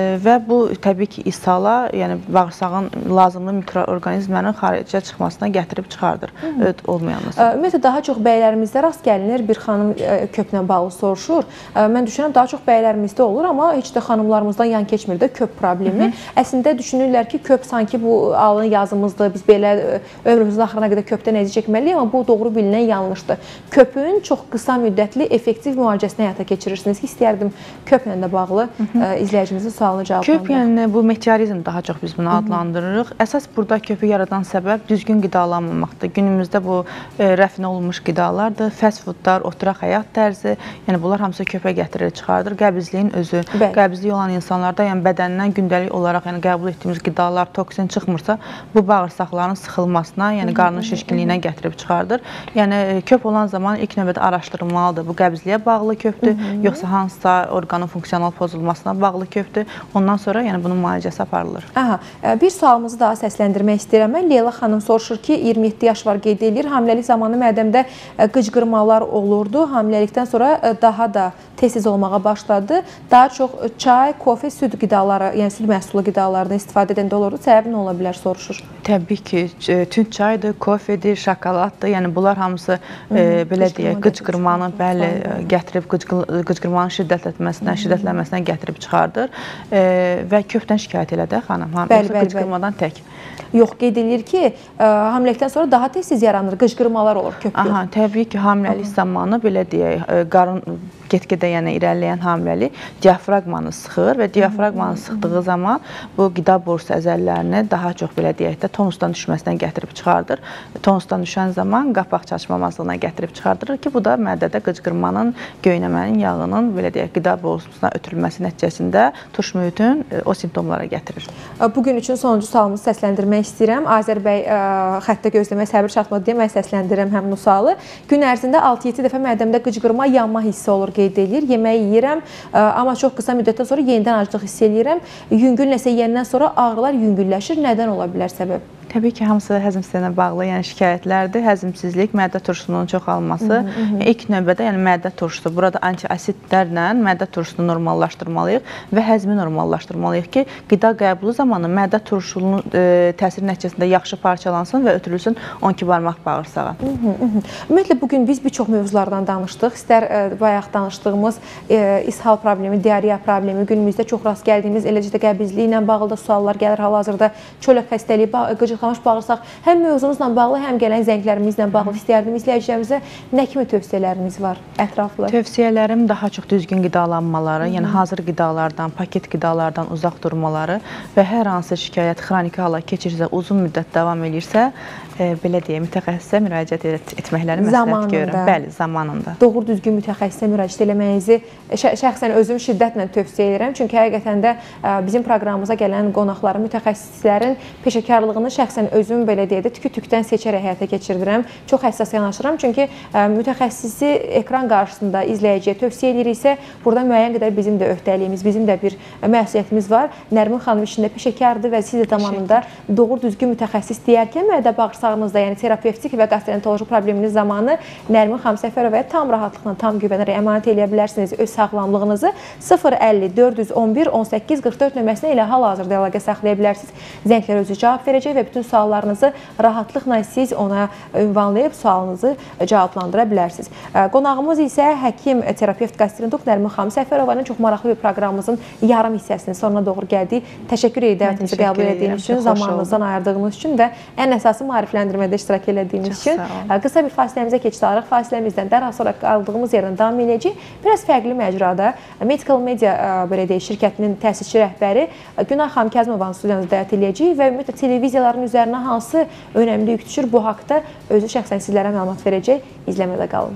bu təbii ki, ishala, yəni bağırsağın lazımlı mikroorqanizmlərin xaricə çıxmasına gətirib çıxardır, öd olmayanlar. Ümumiyyətlə, daha çox bəylərimizdə rast gəlinir, bir xanım köplə bağlı soruşur. Mən düşünürəm, daha çox bəylərimizdə olur, amma heç də xanımlarımızdan yan keçmir də köp problemi. Hı -hı. Əslində düşünürlər ki, köp sanki bu alın yazımızdır, biz belə ömrümüzün axırına qədər köpdən əziyyət çəkməliyik, amma bu doğru bilinən yanlışdır. Köpün çox qısa müddətli effektiv müalicəsini həyata keçirirsiniz ki, istəyərdim köplə də bağlı izləyicimizin sualını cavablandıraq. Köp, yəni bu meteorizm daha çox biz bunu adlandırırıq. Əsas burada köpü yaradan səbəb düzgün qidalanmamaqdır. Günümüzdə bu e, rəfinə olunmuş qidalardır, fast foodlar, oturaq həyat tərzi, yəni bunlar hamısı köpə gətirir, çıxardır. Qəbizliyin özü, Bəli. qəbizliyi olan insanlarda, yəni bədəndən gündəlik olaraq yəni qəbul etdiyimiz qidalar, toksin çıxmırsa, bu bağırsaqların sıxılmasına, yəni qarnın şişkinliyinə gətirib çıxardır. Yəni köp olan zaman ilk növbədə araşdırılmalıdır. Bu qəbizliyə bağlı köpdür, Hı -hı. yoxsa hansısa orqanın funksional pozulmasına bağlı köpdür. Ondan sonra yəni bunun müalicəsi aparılır. Aha, bir sualımızı daha səsləndirmək istəyirəm. Mən Leyla xanım soruşur ki, iyirmi yeddi yaş var qeyd edir. Hamiləlik zamanı mədəmdə qıcqırmalar olurdu. Hamiləlikdən sonra daha da tez-tez olmağa başladı. Daha çox çay, kofe, süd qidaları, yəni süd məhsulu qidalarından istifadə edəndə olurdu. Səbəbi nə ola bilər soruşur. Təbii ki, tünd çaydır, kofedir, şokoladdır. Yəni bunlar hamısı e, belə deyək, qıcqırmanı bəli gətirib qıcqırmanın şiddətlənməsinə, şiddətlənməsinə gətirib çıxardır. E, və köpdən şikayət elədə xanım, hamısı qıcqırmadan tək. Yox, qeyd edilir ki, hamiləlikdən sonra daha tez-tez yaranır, qıcqırmalar olur köpdə. Aha, təbii ki, hamiləlik zamanı belə deyək, qarın get-gedə yəni irəliləyən hamiləlik diafraqmanı sıxır və diafraqmanı sıxdığı zaman bu qida borusu əzələlərini daha çox belə deyək də tonusdan düşməsinə gətirib çıxardır. Tonusdan düşən zaman qapaq çatışmamazlığına gətirib çıxardırır ki, bu da mədədə qıcqırmanın, göynəmənin, yağının belə deyək qida borusuna ötürülməsi nəticəsində turş mühitin o simptomlara gətirir. Bugün üçün sonuncu sualımızı səsləndirmək istəyirəm. Azər bəy xəttə gözləmək səbir çatmadı deyə mən səsləndirirəm həmin o sualı. Gün ərzində altı yeddi dəfə mədəmdə qıcqırma, yanma hissi olur qeyd edir. Yeməyi yeyirəm, amma çox qısa müddətdən sonra yenidən aclıq hiss edirəm. Yüngül nəsə yeyəndən sonra ağrılar yüngülləşir. Nədən ola bilər səbəb? Təbii ki, hamısı həzm sisteminə bağlı yəni şikayətlərdir. Həzmsizlik, mədə turşusunun çoxalması. Hı -hı. İlk növbədə yəni mədə turşusu. Burada antiasidlərlə mədə turşusunu normallaşdırmalıyıq və həzmi normallaşdırmalıyıq ki, qida qəbulu zamanı mədə turşunun e, təsiri nəticəsində yaxşı parçalansın və ötürülsün on iki barmaq bağırsağa. Hı -hı. Ümumiyyətlə, bugün biz bir çox mövzulardan danışdıq. İstər e, bayaq danışdığımız e, ishal problemi, diareya problemi, günümüzdə çox rast gəldiyimiz eləcə də qəbizliyi ilə bağlı da suallar gəlir. Hal-hazırda çölək xəstəliyi, qıcıq bağırsaq, həm mövzumuzla bağlı, həm gələn zənglərimizlə bağlı istəyərdim izləyicilərimizə nə kimi tövsiyələrimiz var ətraflı? Tövsiyələrim daha çox düzgün qidalanmaları, yəni hazır qidalardan, paket qidalardan uzaq durmaları və hər hansı şikayət xroniki hala keçirsə, uzun müddət davam edirsə, e, belə deyək, mütəxəssisə müraciət et etməklərini məsləhət görürəm. Bəli, zamanında. Doğru düzgün mütəxəssisə müraciət eləməyinizi şəxsən özüm şiddətlə tövsiyə edirəm. Çünki həqiqətən də bizim proqramımıza gələn qonaqların, mütəxəssislərin peşəkarlığını şəxsən özüm belə deyək də tükü-tükdən seçərək həyata keçirdirəm. Çox həssas yanaşıram. Çünki mütəxəssisi ekran qarşısında izləyiciyə tövsiyə ediriksə, burada müəyyən qədər bizim də öhdəliyimiz, bizim də bir məsuliyyətimiz var. Nərmin xanım işində peşəkardır və siz də zamanında doğru düzgün mütəxəssis deyərkən mədə bağırsağınızda, yəni terapevtik və gastroenteroloji probleminiz zamanı Nərmin xanım Səfərovaya tam rahatlıqla, tam güvənərək əmanət eləyə bilərsiniz öz sağlamlığınızı. sıfır əlli dörd yüz on bir on səkkiz qırx dörd nömrəsinə ilə hal-hazırda əlaqə saxlaya bilərsiniz. Zənglər özü cavab verəcək və bütün suallarınızı rahatlıqla siz ona ünvanlayıb sualınızı cavablandıra bilərsiniz. Qonağımız isə həkim, terapevt, gastroenterolog Nərmin xanım Səfərovanın çox maraqlı bir proqramımızın yarım hissəsinin sonuna doğru gəldik. Təşəkkür edirəm dəvətinizi qəbul etdiyiniz üçün, zamanınızdan ayırdığınız üçün və ən əsası maarifləndirmədə iştirak etdiyiniz üçün. Qısa bir fasiləmizə keçdik. Fasiləmizdən dərhal sonra qaldığımız yerdən davam edəcəyik. Biraz fərqli məcrada Medical Media belə deyək, şirkətinin təsisçi rəhbəri Günay xanım Kəzmovanın studiyamızda dəvət edəcəyik və ümumiyyətlə televiziyaların üzərinə hansı önəmli yük düşür bu haqda özü şəxsən sizlərə məlumat verəcək. İzləmədə qalın.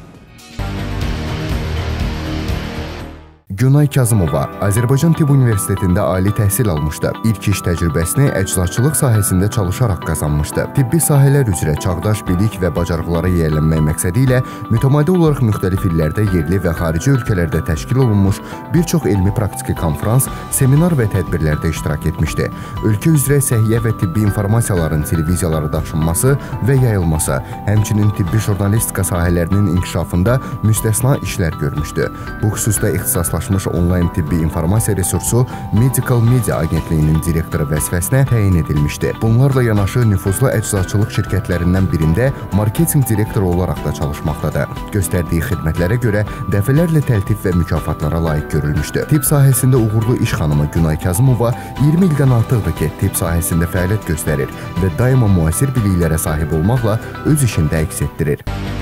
Günay Kazımova Azərbaycan Tibb Universitetində ali təhsil almışdı. İlk iş təcrübəsini əczaçılıq sahəsində çalışaraq qazanmışdı. Tibbi sahələr üzrə çağdaş bilik və bacarıqlara yiyələnmək məqsədi ilə mütəmadi olaraq müxtəlif illərdə yerli və xarici ölkələrdə təşkil olunmuş bir çox elmi praktiki konfrans, seminar və tədbirlərdə iştirak etmişdi. Ölkə üzrə səhiyyə və tibbi informasiyaların televiziyalara daşınması və yayılması, həmçinin tibbi jurnalistika sahələrinin inkişafında müstəsna işlər görmüşdü. Bu xüsusda ixtisaslaşmış ixtisaslaşmış onlayn tibbi informasiya resursu Medical Media Agentliyinin direktoru vəzifəsinə təyin edilmişdi. Bunlarla yanaşı nüfuzlu əczaçılıq şirkətlərindən birində marketinq direktoru olaraq da çalışmaqdadır. Göstərdiyi xidmətlərə görə dəfələrlə təltif və mükafatlara layiq görülmüşdü. Tibb sahəsində uğurlu iş xanımı Günay Kazımova iyirmi ildən artıqdır ki, tibb sahəsində fəaliyyət göstərir və daima müasir biliklərə sahib olmaqla öz işində əks etdirir.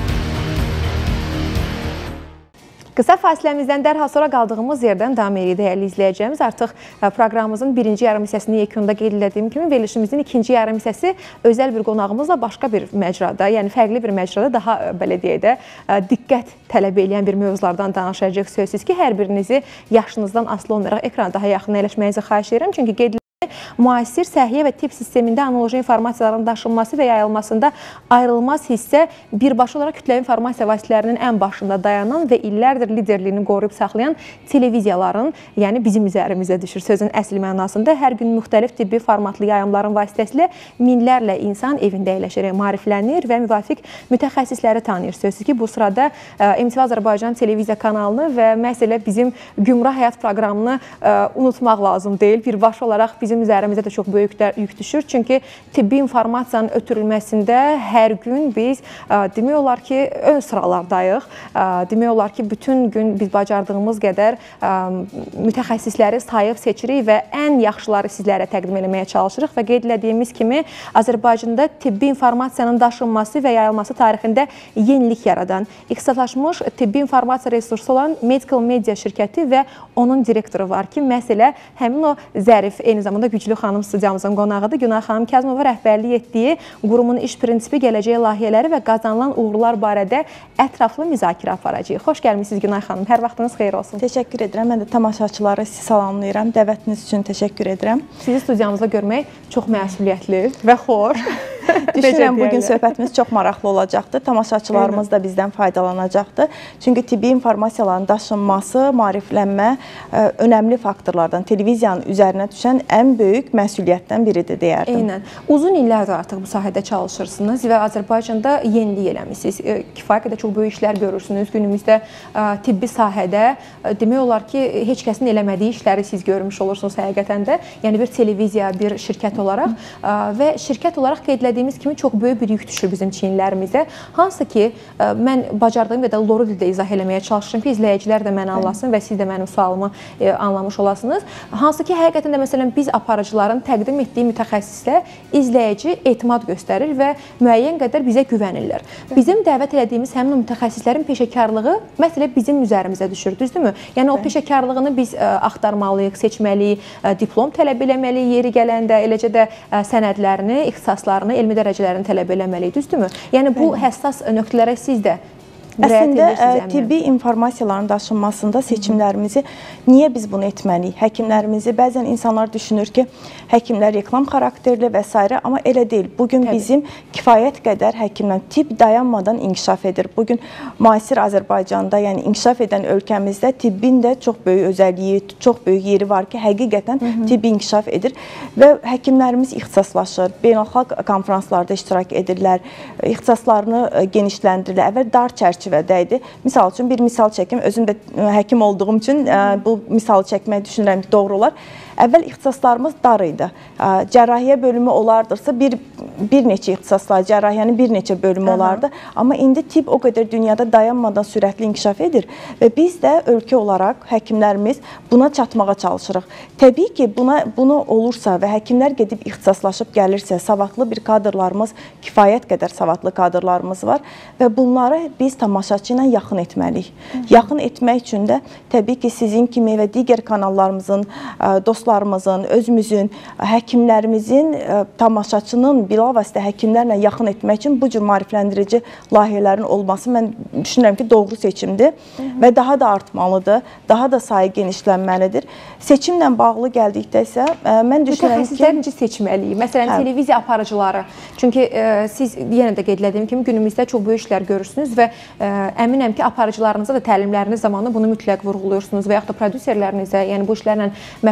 Qısa fasiləmizdən dərhal sonra qaldığımız yerdən davam edirik, dəyərli izləyəcəyimiz. Artıq proqramımızın birinci yarım hissəsini yekununda qeyd etdiyim kimi, verilişimizin ikinci yarım hissəsi özəl bir qonağımızla başqa bir məcrada, yəni fərqli bir məcrada daha, belə deyək də, diqqət tələb edən bir mövzulardan danışacaq. Sözsüz ki, hər birinizi yaşınızdan asılı olmayaraq ekrana daha yaxın əyləşməyinizi xahiş edirəm. Çünki qeyd müasir səhiyyə və tibb sistemində analoji informasiyaların daşınması və yayılmasında ayrılmaz hissə birbaşa olaraq kütləvi informasiya vasitələrinin ən başında dayanan və illərdir liderliyini qoruyub saxlayan televiziyaların, yəni bizim üzərimizə düşür. Sözün əsl mənasında hər gün müxtəlif tibbi formatlı yayımların vasitəsilə minlərlə insan evində əyləşərək maariflənir və müvafiq mütəxəssisləri tanıyır. Sözsüz ki, bu sırada M T V Azərbaycan televiziya kanalını və məsələ bizim Gümrah Həyat proqramını unutmaq lazım deyil. Birbaşa olaraq bizim üzərimizdə də çox böyük yük düşür. Çünki tibbi informasiyanın ötürülməsində hər gün biz demək olar ki, ön sıralardayıq. Demək olar ki, bütün gün biz bacardığımız qədər mütəxəssisləri sayıb seçirik və ən yaxşıları sizlərə təqdim etməyə çalışırıq və qeyd etdiyimiz kimi Azərbaycanda tibbi informasiyanın daşınması və yayılması tarixində yenilik yaradan, ixtisaslaşmış tibbi informasiya resursu olan Medical Media şirkəti və onun direktoru var ki, məsələ həmin o zərif, eyni zamanda güclü xanım studiyamızın qonağıdır. Günay xanım Kazımova rəhbərlik etdiyi qurumun iş prinsipi, gələcək layihələri və qazanılan uğurlar barədə ətraflı müzakirə aparacağıq. Xoş gəlmişsiniz Günay xanım. Hər vaxtınız xeyir olsun. Təşəkkür edirəm. Mən də tamaşaçıları sizi salamlayıram. Dəvətiniz üçün təşəkkür edirəm. Sizi studiyamızda görmək çox məsuliyyətli və xoş. Düşünürəm, bugün söhbətimiz çox maraqlı olacaqdır. Tamaşaçılarımız da bizdən faydalanacaqdır. Çünki tibbi informasiyaların daşınması, maariflənmə önəmli faktorlardan, televiziyanın üzərinə düşən ən böyük məsuliyyətdən biridir, deyərdim. Eynən. Uzun illərdir artıq bu sahədə çalışırsınız və Azərbaycanda yenilik eləmişsiniz. Kifayət qədər çox böyük işlər görürsünüz. Günümüzdə tibbi sahədə demək olar ki, heç kəsin eləmədiyi işləri siz görmüş olursunuz həqiqətən də. Yəni bir televiziya, bir şirkət olaraq və şirkət olaraq qeyd etdiyimiz kimi çox böyük bir yük düşür bizim çiyinlərimizə. Hansı ki, mən bacardığım qədər loru dildə izah eləməyə çalışırım ki, izləyicilər də məni anlasın və siz də mənim sualımı anlamış olasınız. Hansı ki, həqiqətən də məsələn biz aparıcıların təqdim etdiyi mütəxəssislə izləyici etimad göstərir və müəyyən qədər bizə güvənirlər. Bizim dəvət elədiyimiz həmin o mütəxəssislərin peşəkarlığı məsələ bizim üzərimizə düşür, düzdürmü? Yəni o peşəkarlığını biz axtarmalıyıq, seçməliyik, diplom tələb eləməliyik yeri gələndə, eləcə də sənədlərini, ixtisaslarını, elmi dərəcələrini tələb eləməliyik, düzdürmü? Yəni bu həssas nöqtələrə siz də Əslində, tibbi informasiyaların daşınmasında seçimlərimizi, niyə biz bunu etməliyik? Həkimlərimizi, bəzən insanlar düşünür ki, həkimlər reklam xarakterli və s. Amma elə deyil. Bugün bizim kifayət qədər həkimlər tibb dayanmadan inkişaf edir. Bugün müasir Azərbaycanda, yəni inkişaf edən ölkəmizdə tibbin də çox böyük özəlliyi, çox böyük yeri var ki, həqiqətən tibbi inkişaf edir və həkimlərimiz ixtisaslaşır, beynəlxalq konferanslarda iştirak edirlər, ixtisaslarını genişləndirirlər. Əvvəl dar çərçivədə idi. Misal üçün, bir misal çəkim, özüm də həkim olduğum üçün bu misalı çəkmək düşünürəm ki, doğru olar. Əvvəl ixtisaslarımız dar idi. Cərrahiyyə bölümü olardırsa, bir, bir neçə ixtisaslar, cərrahiyyənin bir neçə bölümü olardı. Amma indi tibb o qədər dünyada dayanmadan sürətli inkişaf edir və biz də ölkə olaraq həkimlərimiz buna çatmağa çalışırıq. Təbii ki, buna, bunu olursa və həkimlər gedib ixtisaslaşıb gəlirsə, savadlı bir kadrlarımız, kifayət qədər savadlı kadrlarımız var və bunları biz tamaşaçı ilə yaxın etməliyik. Yaxın etmək üçün də təbii ki, sizin kimi və digər kanallarımızın, dostlarımızın, özümüzün, həkimlərimizin, tamaşaçının bilavasitə həkimlərlə yaxın etmək üçün bu cür maarifləndirici layihələrin olması mən düşünürəm ki, doğru seçimdir və daha da artmalıdır, daha da sayı genişlənməlidir. Seçimlə bağlı gəldikdə isə mən düşünürəm ki... Mütəxəssislər necə seçməliyik? Məsələn, hə. televiziya aparıcıları. Çünki e, siz yenə də qeyd etdiyim kimi günümüzdə çox böyük işlər görürsünüz və e, əminəm ki, aparıcılarınıza da təlimləriniz zamanı bunu mütləq vurğuluyorsunuz və yaxud da prodüserlərinizə, yəni bu işlərlə məşğul olan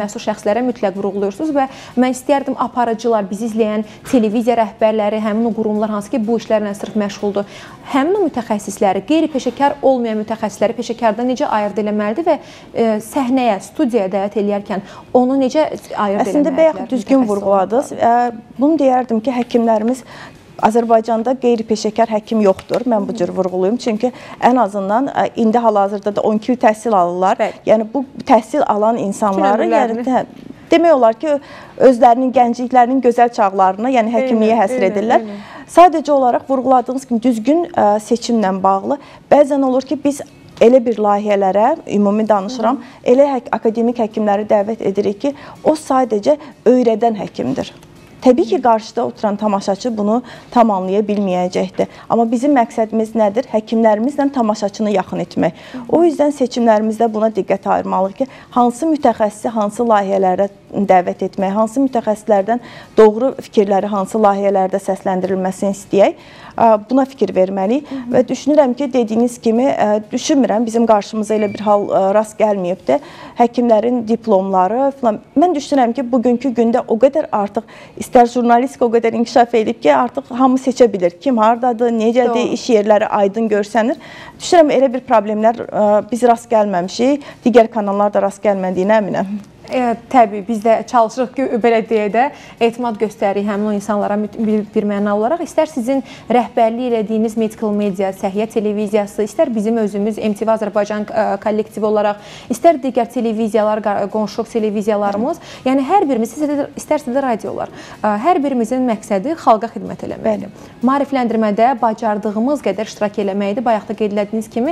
məsul şəxslərə mütləq vurğuluyursunuz və mən istəyərdim aparıcılar, bizi izləyən televiziya rəhbərləri, həmin o qurumlar hansı ki, bu işlərlə sırf məşğuldur, həmin o mütəxəssisləri, qeyri-peşəkar olmayan mütəxəssisləri peşəkardan necə ayırd eləməlidir və e, səhnəyə, studiyaya dəvət eləyərkən onu necə ayırd eləməlidir? Əslində, bayaq düzgün vurğuladınız. Bunu deyərdim ki, həkimlərimiz Azərbaycanda qeyri-peşəkar həkim yoxdur. Mən bu cür vurğuluyum. Çünki ən azından indi hal-hazırda da on iki il təhsil alırlar. Bəli. Yəni bu təhsil alan insanları, yəni demək olar ki, özlərinin gəncliklərinin gözəl çağlarına, yəni həkimliyə həsr edirlər. Eyni, eyni. Sadəcə olaraq vurğuladığınız kimi düzgün seçimlə bağlı bəzən olur ki, biz elə bir layihələrə, ümumi danışıram, Hı. elə hək akademik həkimləri dəvət edirik ki, o sadəcə öyrədən həkimdir. Təbii ki, qarşıda oturan tamaşaçı bunu tam anlaya bilməyəcəkdir. Amma bizim məqsədimiz nədir? Həkimlərimizlə tamaşaçını yaxın etmək. O yüzdən seçimlərimizdə buna diqqət ayırmalıyıq ki, hansı mütəxəssisi hansı layihələrə dəvət etmək, hansı mütəxəssislərdən doğru fikirləri hansı layihələrdə səsləndirilməsini istəyək, buna fikir verməliyik. Hı -hı. Və düşünürəm ki, dediyiniz kimi, düşünmürəm, bizim qarşımıza elə bir hal rast gəlməyibdir. Həkimlərin diplomları falan. Mən düşünürəm ki, bugünkü gündə o qədər artıq istər jurnalistika o qədər inkişaf edib ki, artıq hamı seçə bilir. Kim hardadır, necədir, iş yerləri aydın görsənir. Düşünürəm, elə bir problemlər biz rast gəlməmişik, digər kanallarda rast gəlmədiyinə əminəm. E, təbii, biz də çalışırıq ki, belə deyə də etimad göstəririk həmin o insanlara bir, bir məna olaraq. İstər sizin rəhbərlik elədiyiniz Medical Media, Səhiyyə televiziyası, istər bizim özümüz M T V Azərbaycan kollektivi olaraq, istər digər televiziyalar, qonşuluq televiziyalarımız, Hı. yəni hər birimiz, istərsə də radiolar, hər birimizin məqsədi xalqa xidmət eləməkdir. Maarifləndirmədə bacardığımız qədər iştirak eləməkdir, bayaq da qeyd etdiyiniz kimi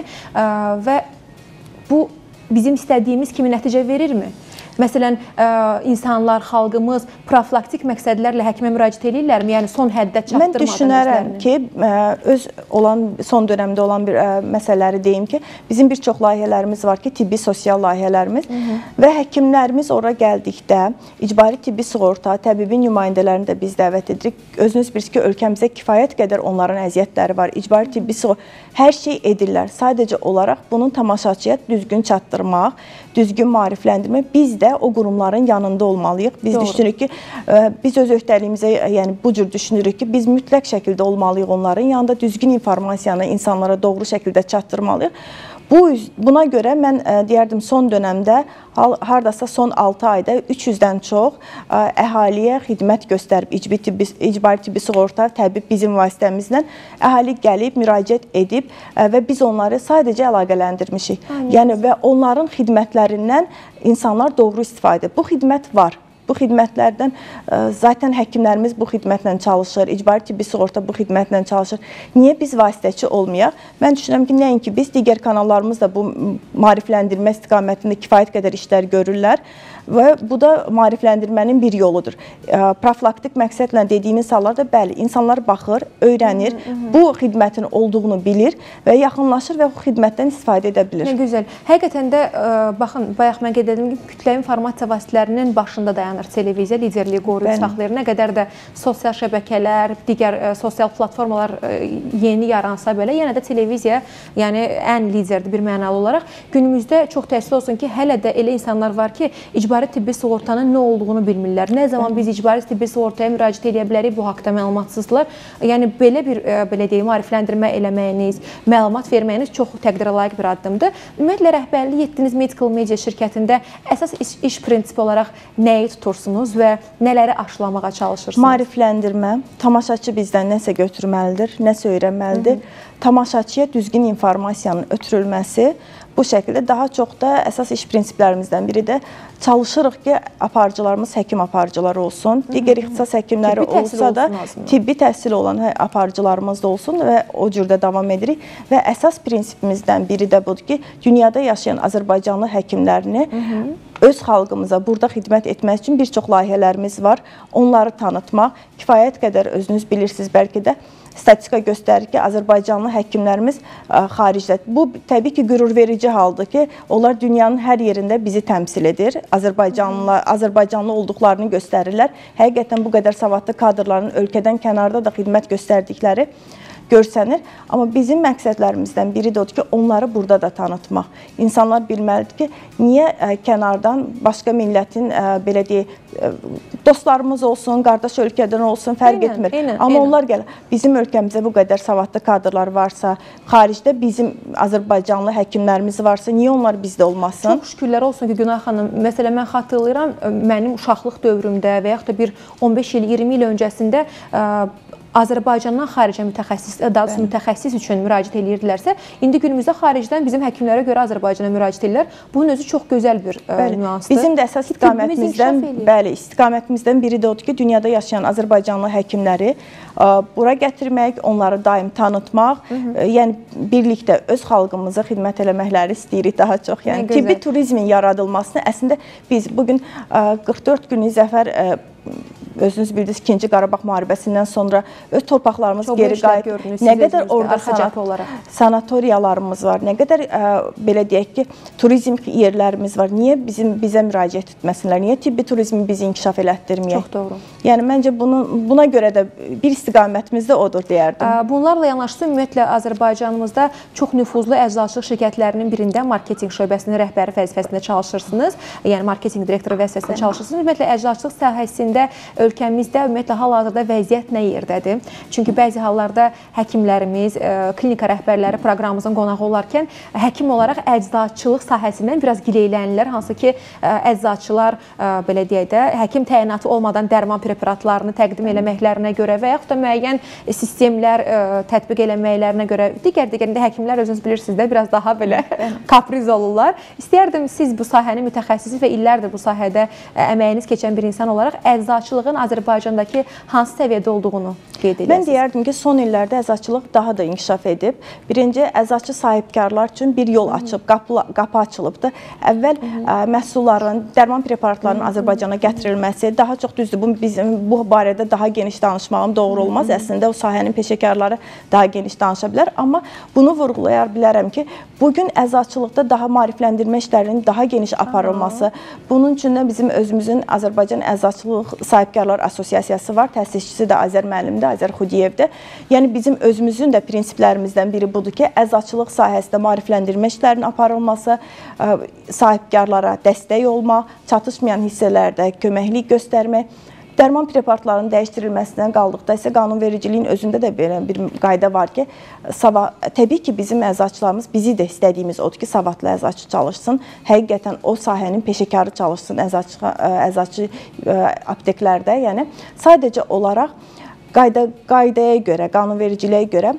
və bu bizim istədiyimiz kimi nəticə verirmi? Məsələn, insanlar, xalqımız profilaktik məqsədlərlə həkimə müraciət edirlərmi? Yəni, son həddə çatdırmadan özlərini? Mən düşünərəm ki, öz olan, son dönəmdə olan bir məsələləri deyim ki, bizim bir çox layihələrimiz var ki, tibbi sosial layihələrimiz Hı -hı. və həkimlərimiz ora gəldikdə icbari tibbi sığorta, təbibin nümayəndələrini də biz dəvət edirik. Özünüz bilirsiniz ki, ölkəmizdə kifayət qədər onların əziyyətləri var. İcbari tibbi sığorta, hər şey edirlər. Sadəcə olaraq bunun tamaşaçıya düzgün çatdırmaq, düzgün maarifləndirmək, biz də o qurumların yanında olmalıyıq. Biz Doğru. düşünürük ki, biz öz öhdəliyimizə, yəni bu cür düşünürük ki, biz mütləq şəkildə olmalıyıq onların yanında, düzgün informasiyanı insanlara doğru şəkildə çatdırmalıyıq. Bu, buna görə mən deyərdim, son dönəmdə, hardasa son altı ayda üç yüzdən çox əhaliyə xidmət göstərib, icbari tibbi sığorta, təbib bizim vasitəmizlə əhali gəlib, müraciət edib və biz onları sadəcə əlaqələndirmişik. Aynen. Yəni və onların xidmətlərindən insanlar doğru istifadə edir. Bu xidmət var. Bu xidmətlərdən, zaten həkimlərimiz bu xidmətlə çalışır, icbari tibbi sığorta bu xidmətlə çalışır. Niyə biz vasitəçi olmayaq? Mən düşünürəm ki, nəinki biz, digər kanallarımız da bu maarifləndirmə istiqamətində kifayət qədər işlər görürlər və bu da maarifləndirmənin bir yoludur. Profilaktik məqsədlə dediyiniz hallarda, bəli, insanlar baxır, öyrənir, Hı -hı. bu xidmətin olduğunu bilir və yaxınlaşır və bu xidmətdən istifadə edə bilir. Nə gözəl. Həqiqətən də, baxın, bayaq mən qeyd edim ki, kütləvi informasiya vasitələrinin başında dayanır televiziya, liderliyi qoruyub saxlayır. Nə qədər də sosial şəbəkələr, digər sosial platformalar yeni yaransa belə, yenə də televiziya yəni ən liderdir bir mənalı olaraq. Günümüzdə çox təəssüf olsun ki, hələ də elə insanlar var ki, icbari tibbi sığortanın nə olduğunu bilmirlər. Nə zaman biz icbari tibbi sığortaya müraciət edə bilərik, bu haqda məlumatsızdılar. Yəni, belə bir, belə deyim, maarifləndirmə eləməyiniz, məlumat verməyiniz çox təqdirə layiq bir addımdır. Ümumiyyətlə, rəhbərlik etdiyiniz Medical Media şirkətində əsas iş, iş prinsipi olaraq nəyi tutursunuz və nələri aşılamağa çalışırsınız? Maarifləndirmə, tamaşaçı bizdən nəsə götürməlidir, nəsə öyrənməlidir. Hı -hı. Tamaşaçıya düzgün informasiyanın ötürülməsi, bu şəkildə daha çox da əsas iş prinsiplərimizdən biri də çalışırıq ki, aparıcılarımız həkim aparıcıları olsun, digər ixtisas həkimləri olsa da tibbi təhsil olan aparıcılarımız da olsun və o cürdə davam edirik. Və əsas prinsipimizdən biri də budur ki, dünyada yaşayan Azərbaycanlı həkimlərini Hı -hı. öz xalqımıza burada xidmət etmək üçün bir çox layihələrimiz var. Onları tanıtmaq, kifayət qədər özünüz bilirsiniz bəlkə də, statistika göstərir ki, Azərbaycanlı həkimlərimiz xaricdə. Bu, təbii ki, qürur verici haldır ki, onlar dünyanın hər yerində bizi təmsil edir. Azərbaycanlı, Azərbaycanlı olduqlarını göstərirlər. Həqiqətən bu qədər savadlı kadrların ölkədən kənarda da xidmət göstərdikləri görsənir. Amma bizim məqsədlərimizdən biri də odur ki, onları burada da tanıtmaq. İnsanlar bilməlidir ki, niyə kənardan başqa millətin, belə deyək, dostlarımız olsun, qardaş ölkədən olsun, fərq eynən, etmir. Eynən, Amma eynən. onlar gəlir. Bizim ölkəmizə bu qədər savadlı kadrlar varsa, xaricdə bizim Azərbaycanlı həkimlərimiz varsa, niyə onlar bizdə olmasın? Çox şükürlər olsun ki, Günay xanım, məsələn, mən xatırlayıram, mənim uşaqlıq dövrümdə və yaxud da bir on beş il, iyirmi il öncəsində ə, Azərbaycandan xaricə mütəxəssis, daha doğrusu mütəxəssis üçün müraciət edirlərsə, indi günümüzdə xaricdən bizim həkimlərə görə Azərbaycana müraciət edirlər. Bunun özü çox gözəl bir bəli, nüansdır. Bizim də əsas istiqamətimizdən, bəli, istiqamətimizdən biri də odur ki, dünyada yaşayan Azərbaycanlı həkimləri bura gətirmək, onları daim tanıtmaq, Hı -hı. yəni birlikdə öz xalqımıza xidmət eləməkləri istəyirik daha çox. Yəni tibbi turizmin yaradılmasını əslində biz bugün qırx dörd günlük zəfər özünüz bilirsiniz, ikinci Qarabağ müharibəsindən sonra öz torpaqlarımız Çox geri qayıtdı. Nə qədər orada sanat, sanatoriyalarımız var, nə qədər ə, belə deyək ki, turizm yerlərimiz var. Niyə bizim bizə müraciət etməsinlər? Niyə tibbi turizmi biz inkişaf elətdirməyək? Çox doğru. Yəni məncə bunun, buna görə də bir istiqamətimiz də odur deyərdim. Ə, bunlarla yanaşı ümumiyyətlə Azərbaycanımızda çox nüfuzlu əczaçılıq şirkətlərinin birində marketinq şöbəsinin rəhbəri vəzifəsində çalışırsınız. Yəni marketinq direktoru vəzifəsində çalışırsınız. Ümumiyyətlə əczaçılıq sahəsində ölkəmizdə ümumiyyətlə hal-hazırda vəziyyət nə yerdədir? Çünki bəzi hallarda həkimlərimiz, klinika rəhbərləri proqramımızın qonağı olarkən həkim olaraq əczaçılıq sahəsindən biraz gileylənirlər. Hansı ki, əczaçılar belə deyək də, həkim təyinatı olmadan dərman preparatlarını təqdim eləməklərinə görə və yaxud da müəyyən sistemlər tətbiq eləməklərinə görə digər-digərində həkimlər özünüz bilirsiniz də biraz daha belə kapriz olurlar. İstəyərdim siz bu sahənin mütəxəssisi və illərdir bu sahədə əməyiniz keçən bir insan olaraq əczaçılığın Azərbaycandakı hansı səviyyədə olduğunu qeyd edəsiniz? Mən deyərdim ki, son illərdə əczaçılıq daha da inkişaf edib. Birinci, əczaçı sahibkarlar üçün bir yol açıb, qapı, qapı açılıbdır. Əvvəl ə, məhsulların, dərman preparatlarının Azərbaycana gətirilməsi daha çox düzdür. Bu, bizim bu barədə daha geniş danışmağım doğru olmaz. Əslində o sahənin peşəkarları daha geniş danışa bilər. Amma bunu vurğulayar bilərəm ki, bugün əczaçılıqda daha maarifləndirmə işlərinin daha geniş aparılması, bunun üçün də bizim özümüzün Azərbaycan Əczaçılıq Sahibkarlar Asosiasiyası var. Təsisçisi də Azər müəllimdir, Azər Xudiyevdir. Yəni bizim özümüzün də prinsiplərimizdən biri budur ki, əczaçılıq sahəsində maarifləndirmə işlərinin aparılması, sahibkarlara dəstək olmaq, çatışmayan hissələrdə köməklik göstərmək, dərman preparatlarının dəyişdirilməsindən qaldıqda isə qanunvericiliyin özündə də belə bir qayda var ki, təbii ki, bizim əczaçılarımız bizi də istədiyimiz odur ki, savadlı əczaçı çalışsın, həqiqətən o sahənin peşəkarı çalışsın əczaçı, əczaçı apteklərdə. Yəni sadəcə olaraq qayda, qaydaya görə, qanunvericiliyə görə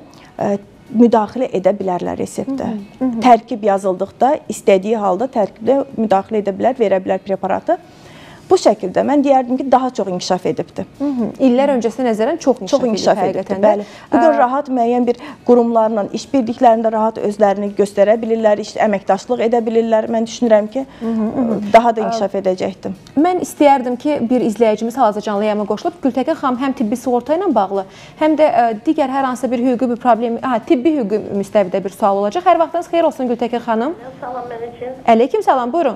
müdaxilə edə bilərlər reseptdə. Tərkib yazıldıqda, istədiyi halda tərkibdə müdaxilə edə bilər, verə bilər preparatı. Bu şəkildə mən deyərdim ki, daha çox inkişaf edibdir. Hı -hı. İllər öncəsinə nəzərən çox inkişaf, çox inkişaf edibdir. Bəli. Bugün rahat müəyyən bir qurumlarla, işbirliklərində rahat özlərini göstərə bilirlər, iş, əməkdaşlıq edə bilirlər. Mən düşünürəm ki, Hı -hı. daha da inkişaf edəcəkdim. Mən istəyərdim ki, bir izləyicimiz hal-hazırda canlı yayıma qoşulub. Gültəkin xanım həm tibbi sığorta ilə bağlı, həm də ə, digər hər hansısa bir hüquqi bir problem, aha, tibbi hüquqi müstəvidə bir sual olacaq. Hər vaxtınız xeyir olsun Gültəkin xanım. Salam mənim üçün. Əleyküm salam, buyurun.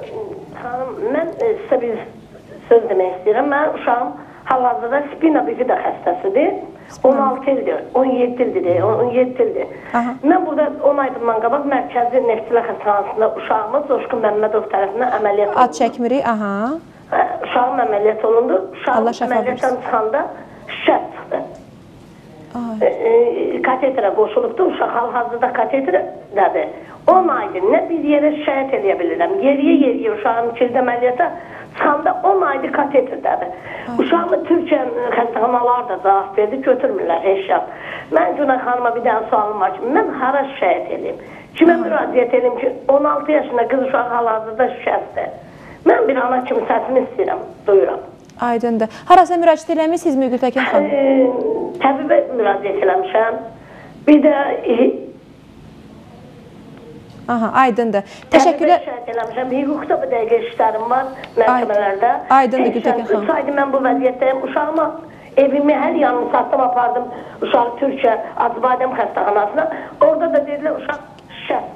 Xanım, mən sizə bir söz demək istəyirəm. Mən uşağım hal-hazırda spina bifida xəstəsidir. on altı ildir, on yeddi ildir, on yeddi ildir. Aha. Mən burada on ay bundan qabaq Mərkəzi Neftçilər Xəstəxanasında uşağımız Coşqun Məmmədov tərəfindən əməliyyat olundu. Ad çəkmirik, aha. Uşağım əməliyyat olundu. Uşağım əməliyyatdan çıxanda şişət çıxdı. E, e, kateterə qoşulubdur. Uşaq hal-hazırda kateterdədir. on aydır. Nə bir yerə şikayət edə bilirəm. Yeriyə-yeriyə uşağım kildə əməliyyata çıxanda on aydır kateterdədir. Uşağımı Türkiyə xəstəxanaları da cavab verdi, götürmürlər heç yan. Mən Günay xanıma bir dənə sualım var ki, mən hara şikayət edeyim? Kimə müraciət edeyim ki, on altı yaşında qız uşağı hal-hazırda şikayətdir. Mən bir ana kimi səsimi istəyirəm, duyuram. Aydındır. Harasa müraciət eləmişsinizmi Gültəkin xanım? E, təbibə müraciət eləmişəm. Bir də Aha, aydındır. Təşəkkürlər. Şəhət eləmişəm. Hüquqda bu dəqiqə işlərim var məhkəmələrdə. Aydındır Gültəkin xanım. üç aydır mən bu vəziyyətdəyim. Uşağıma evimi hər yanımı satdım, apardım. Uşağı Türkiyə Acıbadəm xəstəxanasına. Orada da dedilər uşaq şəhətdir.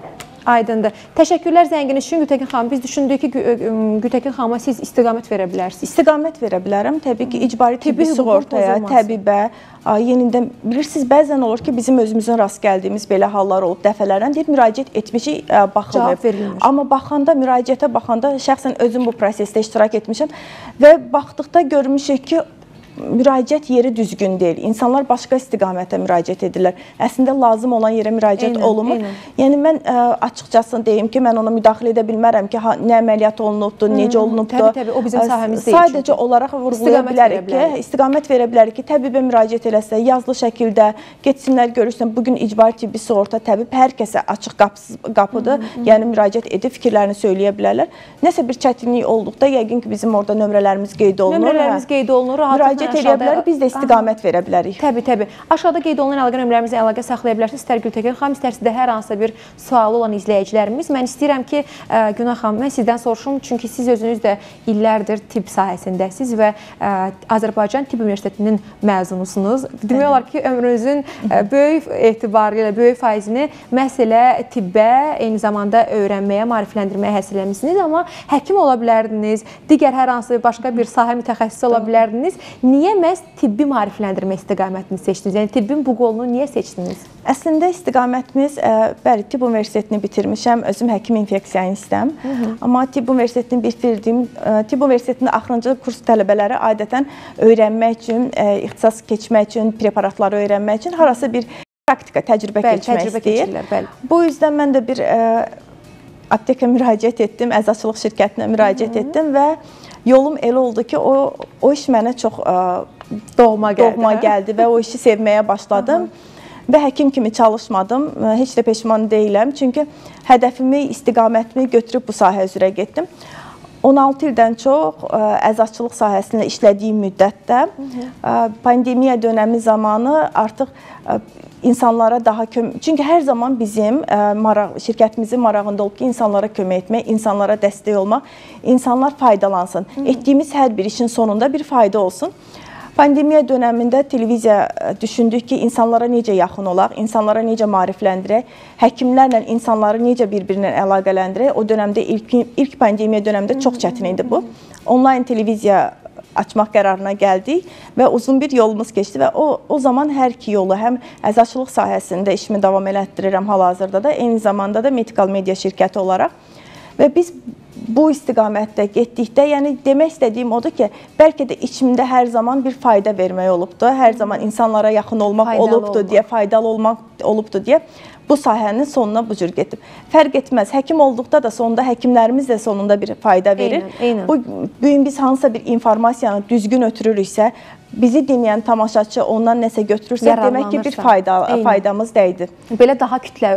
Aydındır. Təşəkkürlər zənginiz üçün Gültəkin xanım. Biz düşündük ki, Gültəkin xanıma siz istiqamət verə bilərsiniz. İstiqamət verə bilərəm. Təbii ki, icbari tibbi sığortaya, təbibə, yenidən bilirsiniz, bəzən olur ki, bizim özümüzün rast gəldiyimiz belə hallar olub dəfələrlə. Deyib, müraciət etmişik, baxılmır. Amma baxanda, müraciətə baxanda, şəxsən özüm bu prosesdə iştirak etmişəm və baxdıqda görmüşük ki, müraciət yeri düzgün deyil. İnsanlar başqa istiqamətə müraciət edirlər. Əslində lazım olan yerə müraciət olunmur. Yəni mən açıqcasını deyim ki, mən ona müdaxilə edə bilmərəm ki, nə əməliyyat olunubdur, necə olunubdur. Təbii, təbii, o bizim sahəmiz deyil. Sadəcə olaraq vurğulaya bilərik ki, istiqamət verə bilərik ki, təbibə müraciət eləsə, yazılı şəkildə getsinlər, görürsən, bugün icbari tibbi sığorta təbib hər kəsə açıq qapıdır. Yəni müraciət edib fikirlərini söyləyə bilərlər. Nəsə bir çətinlik olduqda, yəqin ki, bizim orada nömrələrimiz qeyd olunur. Nömrələrimiz qeyd olunur, rahatlıqla edə bilərik, biz də istiqamət verə bilərik. Təbii, təbii. Aşağıda qeyd olunan əlaqə nömrələrimizlə əlaqə saxlaya bilərsiniz. İstər Gültəkin xanım, istərsə də hər hansısa bir sualı olan izləyicilərimiz. Mən istəyirəm ki, Günah xanım, mən sizdən soruşum, çünki siz özünüz də illərdir tibb sahəsindəsiniz və Azərbaycan Tibb Universitetinin məzunusunuz. Demək olar ki, ömrünüzün böyük etibarı ilə, böyük faizini məhz elə tibbə, eyni zamanda öyrənməyə, maarifləndirməyə həsr eləmişsiniz. Amma həkim ola bilərdiniz, digər hər hansı başqa bir sahə mütəxəssisi ola bilərdiniz. Niyə məhz tibbi maarifləndirmə istiqamətini seçdiniz? Yəni, tibbin bu qolunu niyə seçdiniz? Əslində, istiqamətimiz, bəli, Tibb Universitetini bitirmişəm, özüm həkim infeksiyonistəm. Amma Tibb Universitetini bitirdiyim, Tibb Universitetinin axırıncı kurs tələbələri adətən öyrənmək üçün, ixtisas keçmək üçün, preparatları öyrənmək üçün harasa bir praktika, təcrübə keçmək istəyir. Bu yüzdən mən də bir apteka müraciət etdim, əzaçılıq şirkətinə müraciət etdim və yolum elə oldu ki, o, o iş mənə çox ə, doğma, gəldi, doğma gəldi və o işi sevməyə başladım. Aha. Və həkim kimi çalışmadım, heç də peşman deyiləm. Çünki hədəfimi, istiqamətimi götürüb bu sahə üzrə getdim. on altı ildən çox ə, əzaçılıq sahəsində işlədiyim müddətdə ə, pandemiya dönəmi zamanı artıq ə, insanlara daha kömək... Çünki hər zaman bizim ə, maraq, şirkətimizin marağında olub ki, insanlara kömək etmək, insanlara dəstək olmaq, insanlar faydalansın. Hı -hı. Etdiyimiz hər bir işin sonunda bir fayda olsun. Pandemiya dönəmində televiziya düşündük ki, insanlara necə yaxın olaq, insanlara necə maarifləndirək, həkimlərlə insanları necə bir-birinə əlaqələndirək. O dönəmdə, ilk, ilk pandemiya dönəmdə çox çətin idi bu. Online televiziya açmaq qərarına gəldik və uzun bir yolumuz keçdi və o, o zaman hər iki yolu həm əzaçılıq sahəsində işimi davam elətdirirəm hal-hazırda da, eyni zamanda da Medical Media şirkəti olaraq və biz bu istiqamətdə getdikdə, yəni demək istədiyim odur ki, bəlkə də içimdə hər zaman bir fayda vermək olubdur, hər zaman insanlara yaxın olmaq faydalı olubdur olmaq. deyə, faydalı olmaq olubdur deyə bu sahənin sonuna bu cür getib. Fərq etməz, həkim olduqda da sonunda həkimlərimiz də sonunda bir fayda verir. Eynən, eynən. Bu gün biz hansısa bir informasiyanı düzgün ötürürüksə, bizi dinləyən tamaşaçı ondan nəsə götürürsə, demək ki, bir fayda, faydamız dəydi. Belə daha kütləvi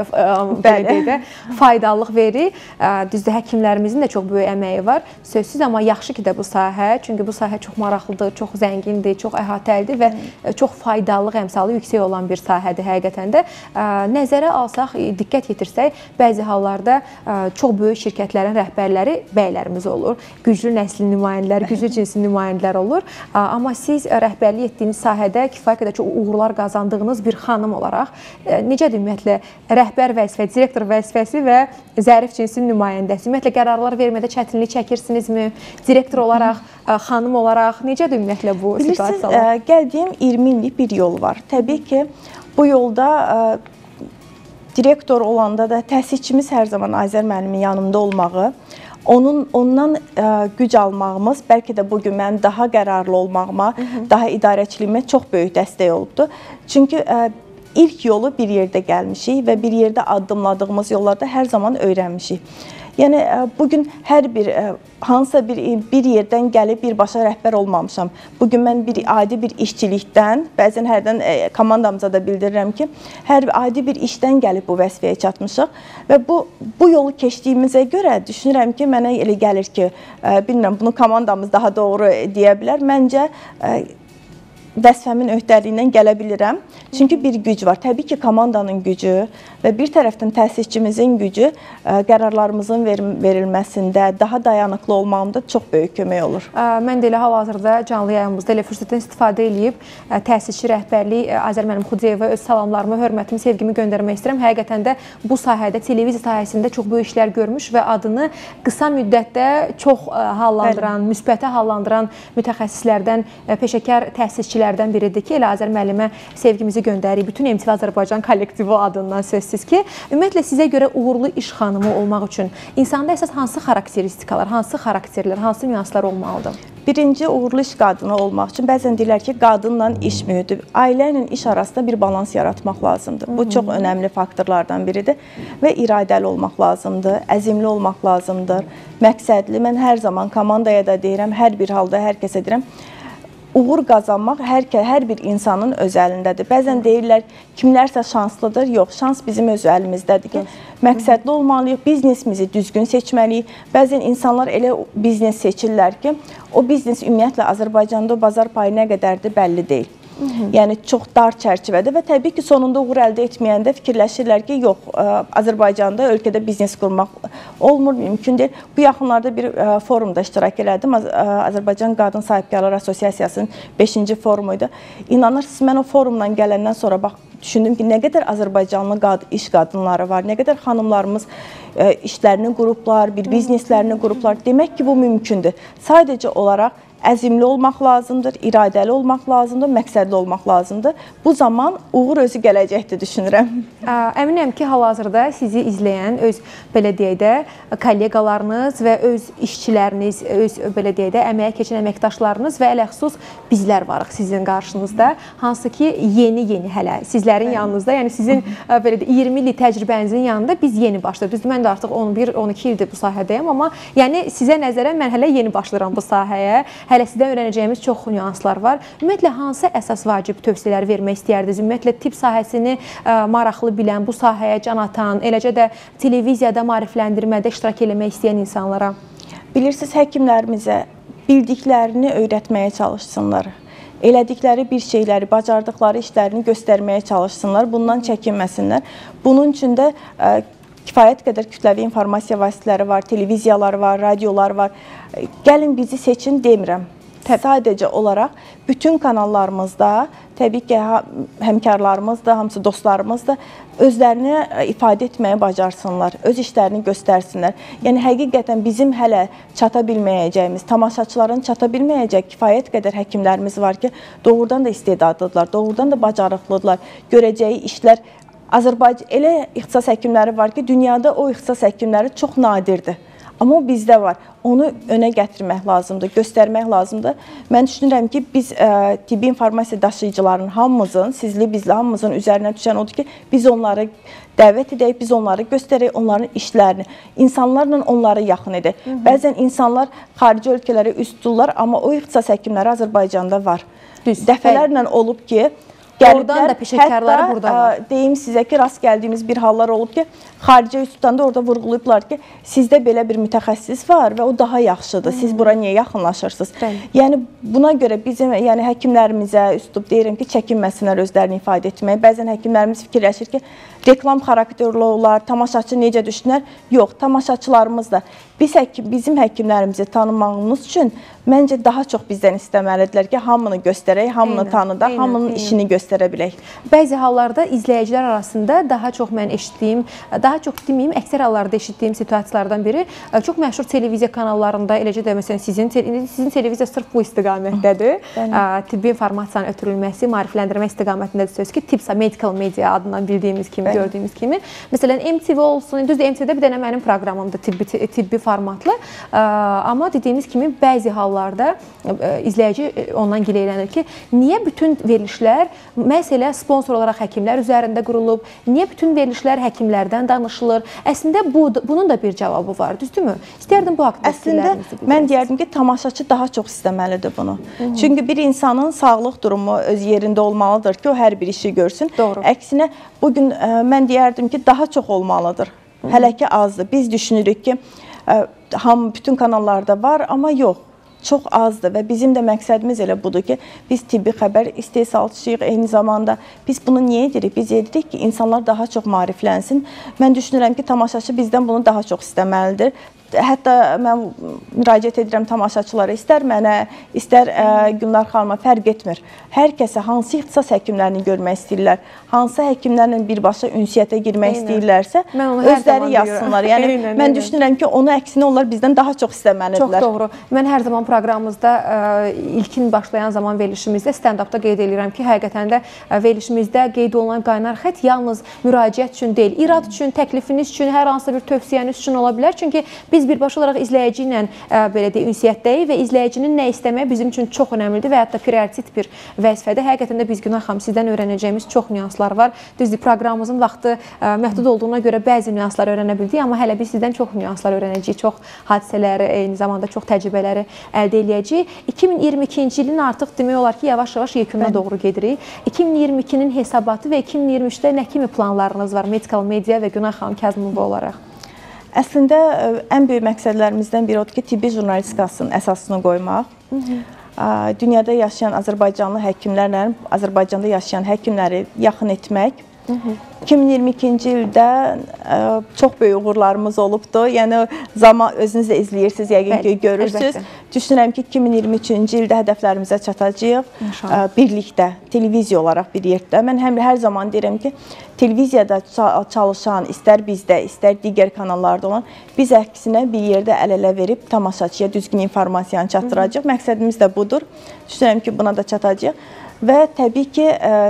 belə faydalıq verir. Düzdür, həkimlərimizin də çox böyük əməyi var, sözsüz, amma yaxşı ki də bu sahə, çünki bu sahə çox maraqlıdır, çox zəngindir, çox əhatəlidir və çox faydalıq əmsalı yüksək olan bir sahədir həqiqətən də. Nəzərə alsaq, diqqət yetirsək, bəzi hallarda çox böyük şirkətlərin rəhbərləri bəylərimiz olur, güclü nəslin nümayəndələri, güclü cinsin nümayəndələri olur, amma siz rəhbərlik etdiyiniz sahədə kifayət qədər çox uğurlar qazandığınız bir xanım olaraq necədir ümumiyyətlə rəhbər vəzifə, direktor vəzifəsi və zərif cinsin nümayəndəsi? Ümumiyyətlə qərarlar vermədə çətinlik çəkirsinizmi? Direktor olaraq, xanım olaraq necədir ümumiyyətlə bu situasiyalar? Bilirsiniz, gəldiyim iyirmi illik bir yol var. Təbii ki, bu yolda direktor olanda da təsisçimiz hər zaman Azər müəllimin yanımda olmağı, Onun, ondan ə, güc almağımız, bəlkə də bugün mənim daha qərarlı olmağıma, Hı -hı. daha idarəçiliyimə çox böyük dəstək olubdur. Çünki ə, ilk yolu bir yerdə gəlmişik və bir yerdə addımladığımız yollarda hər zaman öyrənmişik. Yəni, bugün hər bir, hansısa bir, bir yerdən gəlib birbaşa rəhbər olmamışam. Bugün mən bir adi bir işçilikdən, bəzən hərdən komandamıza da bildirirəm ki, hər adi bir işdən gəlib bu vəzifəyə çatmışıq. Və bu, bu yolu keçdiyimizə görə düşünürəm ki, mənə elə gəlir ki, bilmirəm, bunu komandamız daha doğru deyə bilər. Məncə, vəzifəmin öhdəliyindən gələ bilirəm. Çünki bir güc var. Təbii ki, komandanın gücü və bir tərəfdən təsisçimizin gücü qərarlarımızın verilməsində, daha dayanıqlı olmağımda çox böyük kömək olur. Mən də elə hal-hazırda canlı yayımımızda elə fürsətdən istifadə edib təsisçi rəhbərlik Azər müəllim Xudiyeva öz salamlarımı, hörmətimi, sevgimi göndərmək istəyirəm. Həqiqətən də bu sahədə, televiziya sahəsində çox böyük işlər görmüş və adını qısa müddətdə çox hallandıran, müsbətə hallandıran mütəxəssislərdən, peşəkar təsisçilərdən biridir ki, elə Azər müəllimə sevgimizi göndərik. Bütün M T V Azərbaycan kollektivi adından sözsüz ki, ümumiyyətlə sizə görə uğurlu iş xanımı olmaq üçün insanda əsas hansı xarakteristikalar, hansı xarakterlər, hansı nüanslar olmalıdır? Birinci, uğurlu iş qadını olmaq üçün bəzən deyirlər ki, qadınla iş mühiti, ailə ilə iş arasında bir balans yaratmaq lazımdır. Bu çox önəmli faktorlardan biridir və iradəli olmaq lazımdır, əzimli olmaq lazımdır, məqsədli. Mən hər zaman komandaya da deyirəm, hər bir halda hər kəsə deyirəm, uğur qazanmaq hər, hər bir insanın öz əlindədir. Bəzən deyirlər, kimlərsə şanslıdır. Yox, şans bizim öz əlimizdədir ki, məqsədli olmalıyıq, biznesimizi düzgün seçməliyik. Bəzən insanlar elə biznes seçirlər ki, o biznes ümumiyyətlə Azərbaycanda o bazar payı nə qədərdir bəlli deyil. Yəni, çox dar çərçivədə və təbii ki, sonunda uğur əldə etməyəndə fikirləşirlər ki, yox, Azərbaycanda, ölkədə biznes qurmaq olmur, mümkün deyil. Bu yaxınlarda bir forumda iştirak elədim. Azərbaycan Qadın Sahibkarlar Assosiasiyasının beşinci forumuydu. İnanırsınız, mən o forumdan gələndən sonra bax, düşündüm ki, nə qədər Azərbaycanlı iş qadınları var, nə qədər xanımlarımız işlərini qurublar, bir bizneslərini qurublar. Demək ki, bu mümkündür. Sadəcə olaraq əzimli olmaq lazımdır, iradəli olmaq lazımdır, məqsədli olmaq lazımdır. Bu zaman uğur özü gələcəkdir, düşünürəm. Əminəm ki, hal-hazırda sizi izləyən öz, belə deyək də, kolleqalarınız və öz işçiləriniz, öz, belə deyək də, əməyə keçən əməkdaşlarınız və ələxüsus bizlər varıq sizin qarşınızda. Hansı ki, yeni-yeni hələ sizlərin yanınızda, yəni sizin belə də iyirmi illik təcrübənizin yanında biz yeni başlayırıq. Düzdür, mən də artıq on bir on iki ildir bu sahədəyəm, amma yəni sizə nəzərən mən hələ yeni başlayıram bu sahəyə. Hələ sizdən öyrənəcəyimiz çox nüanslar var. Ümumiyyətlə, hansı əsas vacib tövsiyələr vermək istəyərdiniz? Ümumiyyətlə, tibb sahəsini maraqlı bilən, bu sahəyə can atan, eləcə də televiziyada maarifləndirmədə iştirak eləmək istəyən insanlara? Bilirsiniz, həkimlərimizə bildiklərini öyrətməyə çalışsınlar. Elədikləri bir şeyləri, bacardıqları işlərini göstərməyə çalışsınlar, bundan çəkinməsinlər. Bunun üçün də kifayət qədər kütləvi informasiya vasitələri var, televiziyalar var, radiolar var. Gəlin bizi seçin demirəm. Sadəcə olaraq bütün kanallarımızda, təbii ki, həmkarlarımız da, hamısı dostlarımız da özlərini ifadə etməyə bacarsınlar, öz işlərini göstərsinlər. Yəni, həqiqətən bizim hələ çata bilməyəcəyimiz, tamaşaçıların çata bilməyəcək kifayət qədər həkimlərimiz var ki, doğrudan da istedadlıdırlar, doğrudan da bacarıqlıdırlar, görəcəyi işlər. Azərbaycan elə ixtisas həkimləri var ki, dünyada o ixtisas həkimləri çox nadirdir. Amma o bizdə var. Onu önə gətirmək lazımdır, göstərmək lazımdır. Mən düşünürəm ki, biz tibbi informasiya daşıyıcılarının hamımızın, sizli, bizli hamımızın üzərinə düşən odur ki, biz onları dəvət edək, biz onları göstərək, onların işlərini, insanlarla onları yaxın edək. Bəzən insanlar xarici ölkələrə üst tuturlar, amma o ixtisas həkimləri Azərbaycanda var. Dəfələrlə olub ki, oradan da peşəkarları burada var. Deyim sizə ki, rast gəldiyimiz bir hallar olub ki, xaricə üst tutanda orada vurğulayıblar ki, sizdə belə bir mütəxəssis var və o daha yaxşıdır. Siz bura niyə yaxınlaşırsınız? Yəni, buna görə bizim həkimlərimizə üst tutub deyirəm ki, çəkinməsinlər özlərini ifadə etməyə. Bəzən həkimlərimiz fikirləşir ki, reklam xarakterli olar, tamaşaçı necə düşünər? Yox, tamaşaçılarımız da. Biz bizim həkimlərimizi tanımağımız üçün məncə daha çox bizdən istəməlidirlər ki, hamını göstərək, hamını tanıdaq, hamının işini göstərə bilək. Bəzi hallarda izləyicilər arasında daha çox mən eşitdiyim, daha çox deməyim, əksər hallarda eşitdiyim situasiyalardan biri çox məşhur televiziya kanallarında, eləcə də məsələn sizin, sizin televiziya sırf bu istiqamətdədir. Tibbi informasiyanın ötürülməsi, maarifləndirmə istiqamətindədir söz ki, tipsa, medical media adından bildiyimiz kimi, gördüyümüz kimi. Məsələn, M T V olsun, düzdür, M T V-də bir dənə mənim proqramımdır tibbi formatlı. Amma dediyimiz kimi bəzi hallarda izləyici ondan gileylənir ki, niyə bütün verilişlər məhz elə sponsor olaraq həkimlər üzərində qurulub, niyə bütün verilişlər həkimlərdən danışılır? Əslində bunun da bir cavabı var, düzdürmü? İstəyərdim bu haqda fikirlərinizi bildirəsiniz. Mən deyərdim ki, tamaşaçı daha çox istəməlidir bunu. Çünki bir insanın sağlıq durumu öz yerində olmalıdır ki, o hər bir işi görsün. Əksinə, bugün mən deyərdim ki, daha çox olmalıdır. Hələ ki azdır. Biz düşünürük ki, bütün kanallarda var, amma yox. çox azdır və bizim də məqsədimiz elə budur ki, biz tibbi xəbər istehsalçıyıq, eyni zamanda biz bunu niyə edirik? Biz edirik ki, insanlar daha çox maariflənsin. Mən düşünürəm ki, tamaşaçı bizdən bunu daha çox istəməlidir. Hətta mən müraciət edirəm tamaşaçılara, istər mənə, istər ə, Gülnar xanıma fərq etmir. Hər kəsə hansı ixtisas həkimlərini görmək istəyirlər, hansı həkimlərlə birbaşa ünsiyyətə girmək Eynə. istəyirlərsə, özləri yazsınlar. Yəni, Eynə, mən Eynə. düşünürəm ki, onu əksinə onlar bizdən daha çox istəməlidirlər. Çox doğru. Mən hər zaman proqramımızda ə, ilkin başlayan zaman verilişimizdə stand-upda qeyd edirəm ki, həqiqətən də ə, verilişimizdə qeyd olunan qaynar xətt yalnız müraciət üçün deyil, irad üçün, təklifiniz üçün, hər hansı bir tövsiyəniz üçün ola bilər. Çünki biz birbaşa olaraq izləyici ilə ə, belə deyək, ünsiyyətdəyik və izləyicinin nə istəməyi bizim üçün çox önəmlidir və hətta prioritet bir vəzifədə. Həqiqətən də biz Günay xanım sizdən öyrənəcəyimiz çox nüanslar var. Düzdür, proqramımızın vaxtı ə, məhdud olduğuna görə bəzi nüansları öyrənə bildik, amma hələ biz sizdən çox nüanslar öyrənəcəyik, çox hadisələri, eyni zamanda çox təcrübələri əldə edəcəyik. iki min iyirmi ikinci ilin artıq demək olar ki, yavaş-yavaş yekununa doğru gedirik. iki min iyirmi ikinin hesabatı və iki min iyirmi üçdə nə kimi planlarınız var Medical Media və Günay xanım Kazımova olaraq? Əslində, ən böyük məqsədlərimizdən biri odur ki, tibbi jurnalistikasının əsasını qoymaq. Hı -hı. Dünyada yaşayan Azərbaycanlı həkimlərlə Azərbaycanda yaşayan həkimləri yaxın etmək. Hı -hı. iki min iyirmi ikinci ildə ə, çox böyük uğurlarımız olubdur. Yəni, zaman özünüz də izləyirsiniz, yəqin ki, görürsünüz. Düşünürəm ki, iki min iyirmi üçüncü ildə hədəflərimizə çatacağıq. Ə, birlikdə, televiziya olaraq bir yerdə. Mən həm hər zaman deyirəm ki, televiziyada çalışan, istər bizdə, istər digər kanallarda olan, biz əksinə bir yerdə əl-ələ verib tamaşaçıya düzgün informasiyanı çatdıracaq. Məqsədimiz də budur. Düşünürəm ki, buna da çatacaq. Və təbii ki, ə,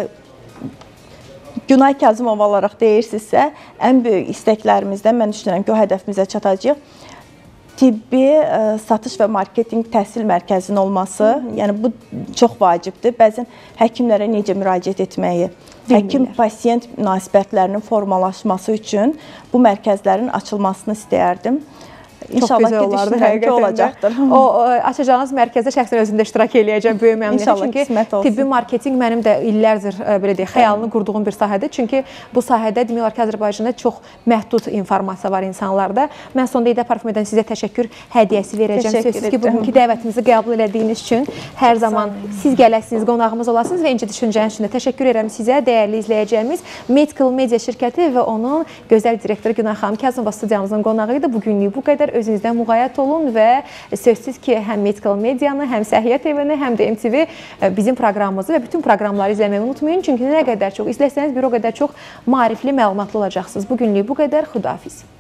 Günay Kazımova olaraq deyirsinizsə, ən böyük istəklərimizdən mən düşünürəm ki, o hədəfimizə çatacaq. Tibbi ə, satış və marketinq təhsil mərkəzinin olması, Hı -hı. yəni bu çox vacibdir. Bəzən həkimlərə necə müraciət etməyi, həkim-pasiyent münasibətlərinin formalaşması üçün bu mərkəzlərin açılmasını istəyərdim. İnşallah ki, düşünürəm ki, olacaqdır. O, açacağınız mərkəzdə şəxsən özümdə iştirak eləyəcəm böyük məmnuniyyətlə. Çünki tibbi marketinq mənim də illərdir belə deyək, xəyalını qurduğum bir sahədir. Çünki bu sahədə demək olar ki, Azərbaycanda çox məhdud informasiya var insanlarda. Mən sonda İDA Parfumedən sizə təşəkkür hədiyyəsi verəcəm. Sözsüz ki, bugünkü dəvətimizi qəbul elədiyiniz üçün hər zaman siz gələsiniz, qonağımız olasınız və incə düşüncəniz üçün də təşəkkür edirəm sizə, dəyərli izləyəcəyimiz Medical Media şirkəti və onun gözəl direktoru Günay xanım Kazımova studiyamızın qonağı idi. Bugünlük bu qədər. Özünüzdən müğayət olun və sözsüz ki, həm Medical Medianı, həm Səhiyyə T V-ni, həm də M T V bizim proqramımızı və bütün proqramları izləməyi unutmayın. Çünki nə qədər çox izləsəniz, bir o qədər çox maarifli, məlumatlı olacaqsınız. Bugünlük bu qədər. Xudahafiz.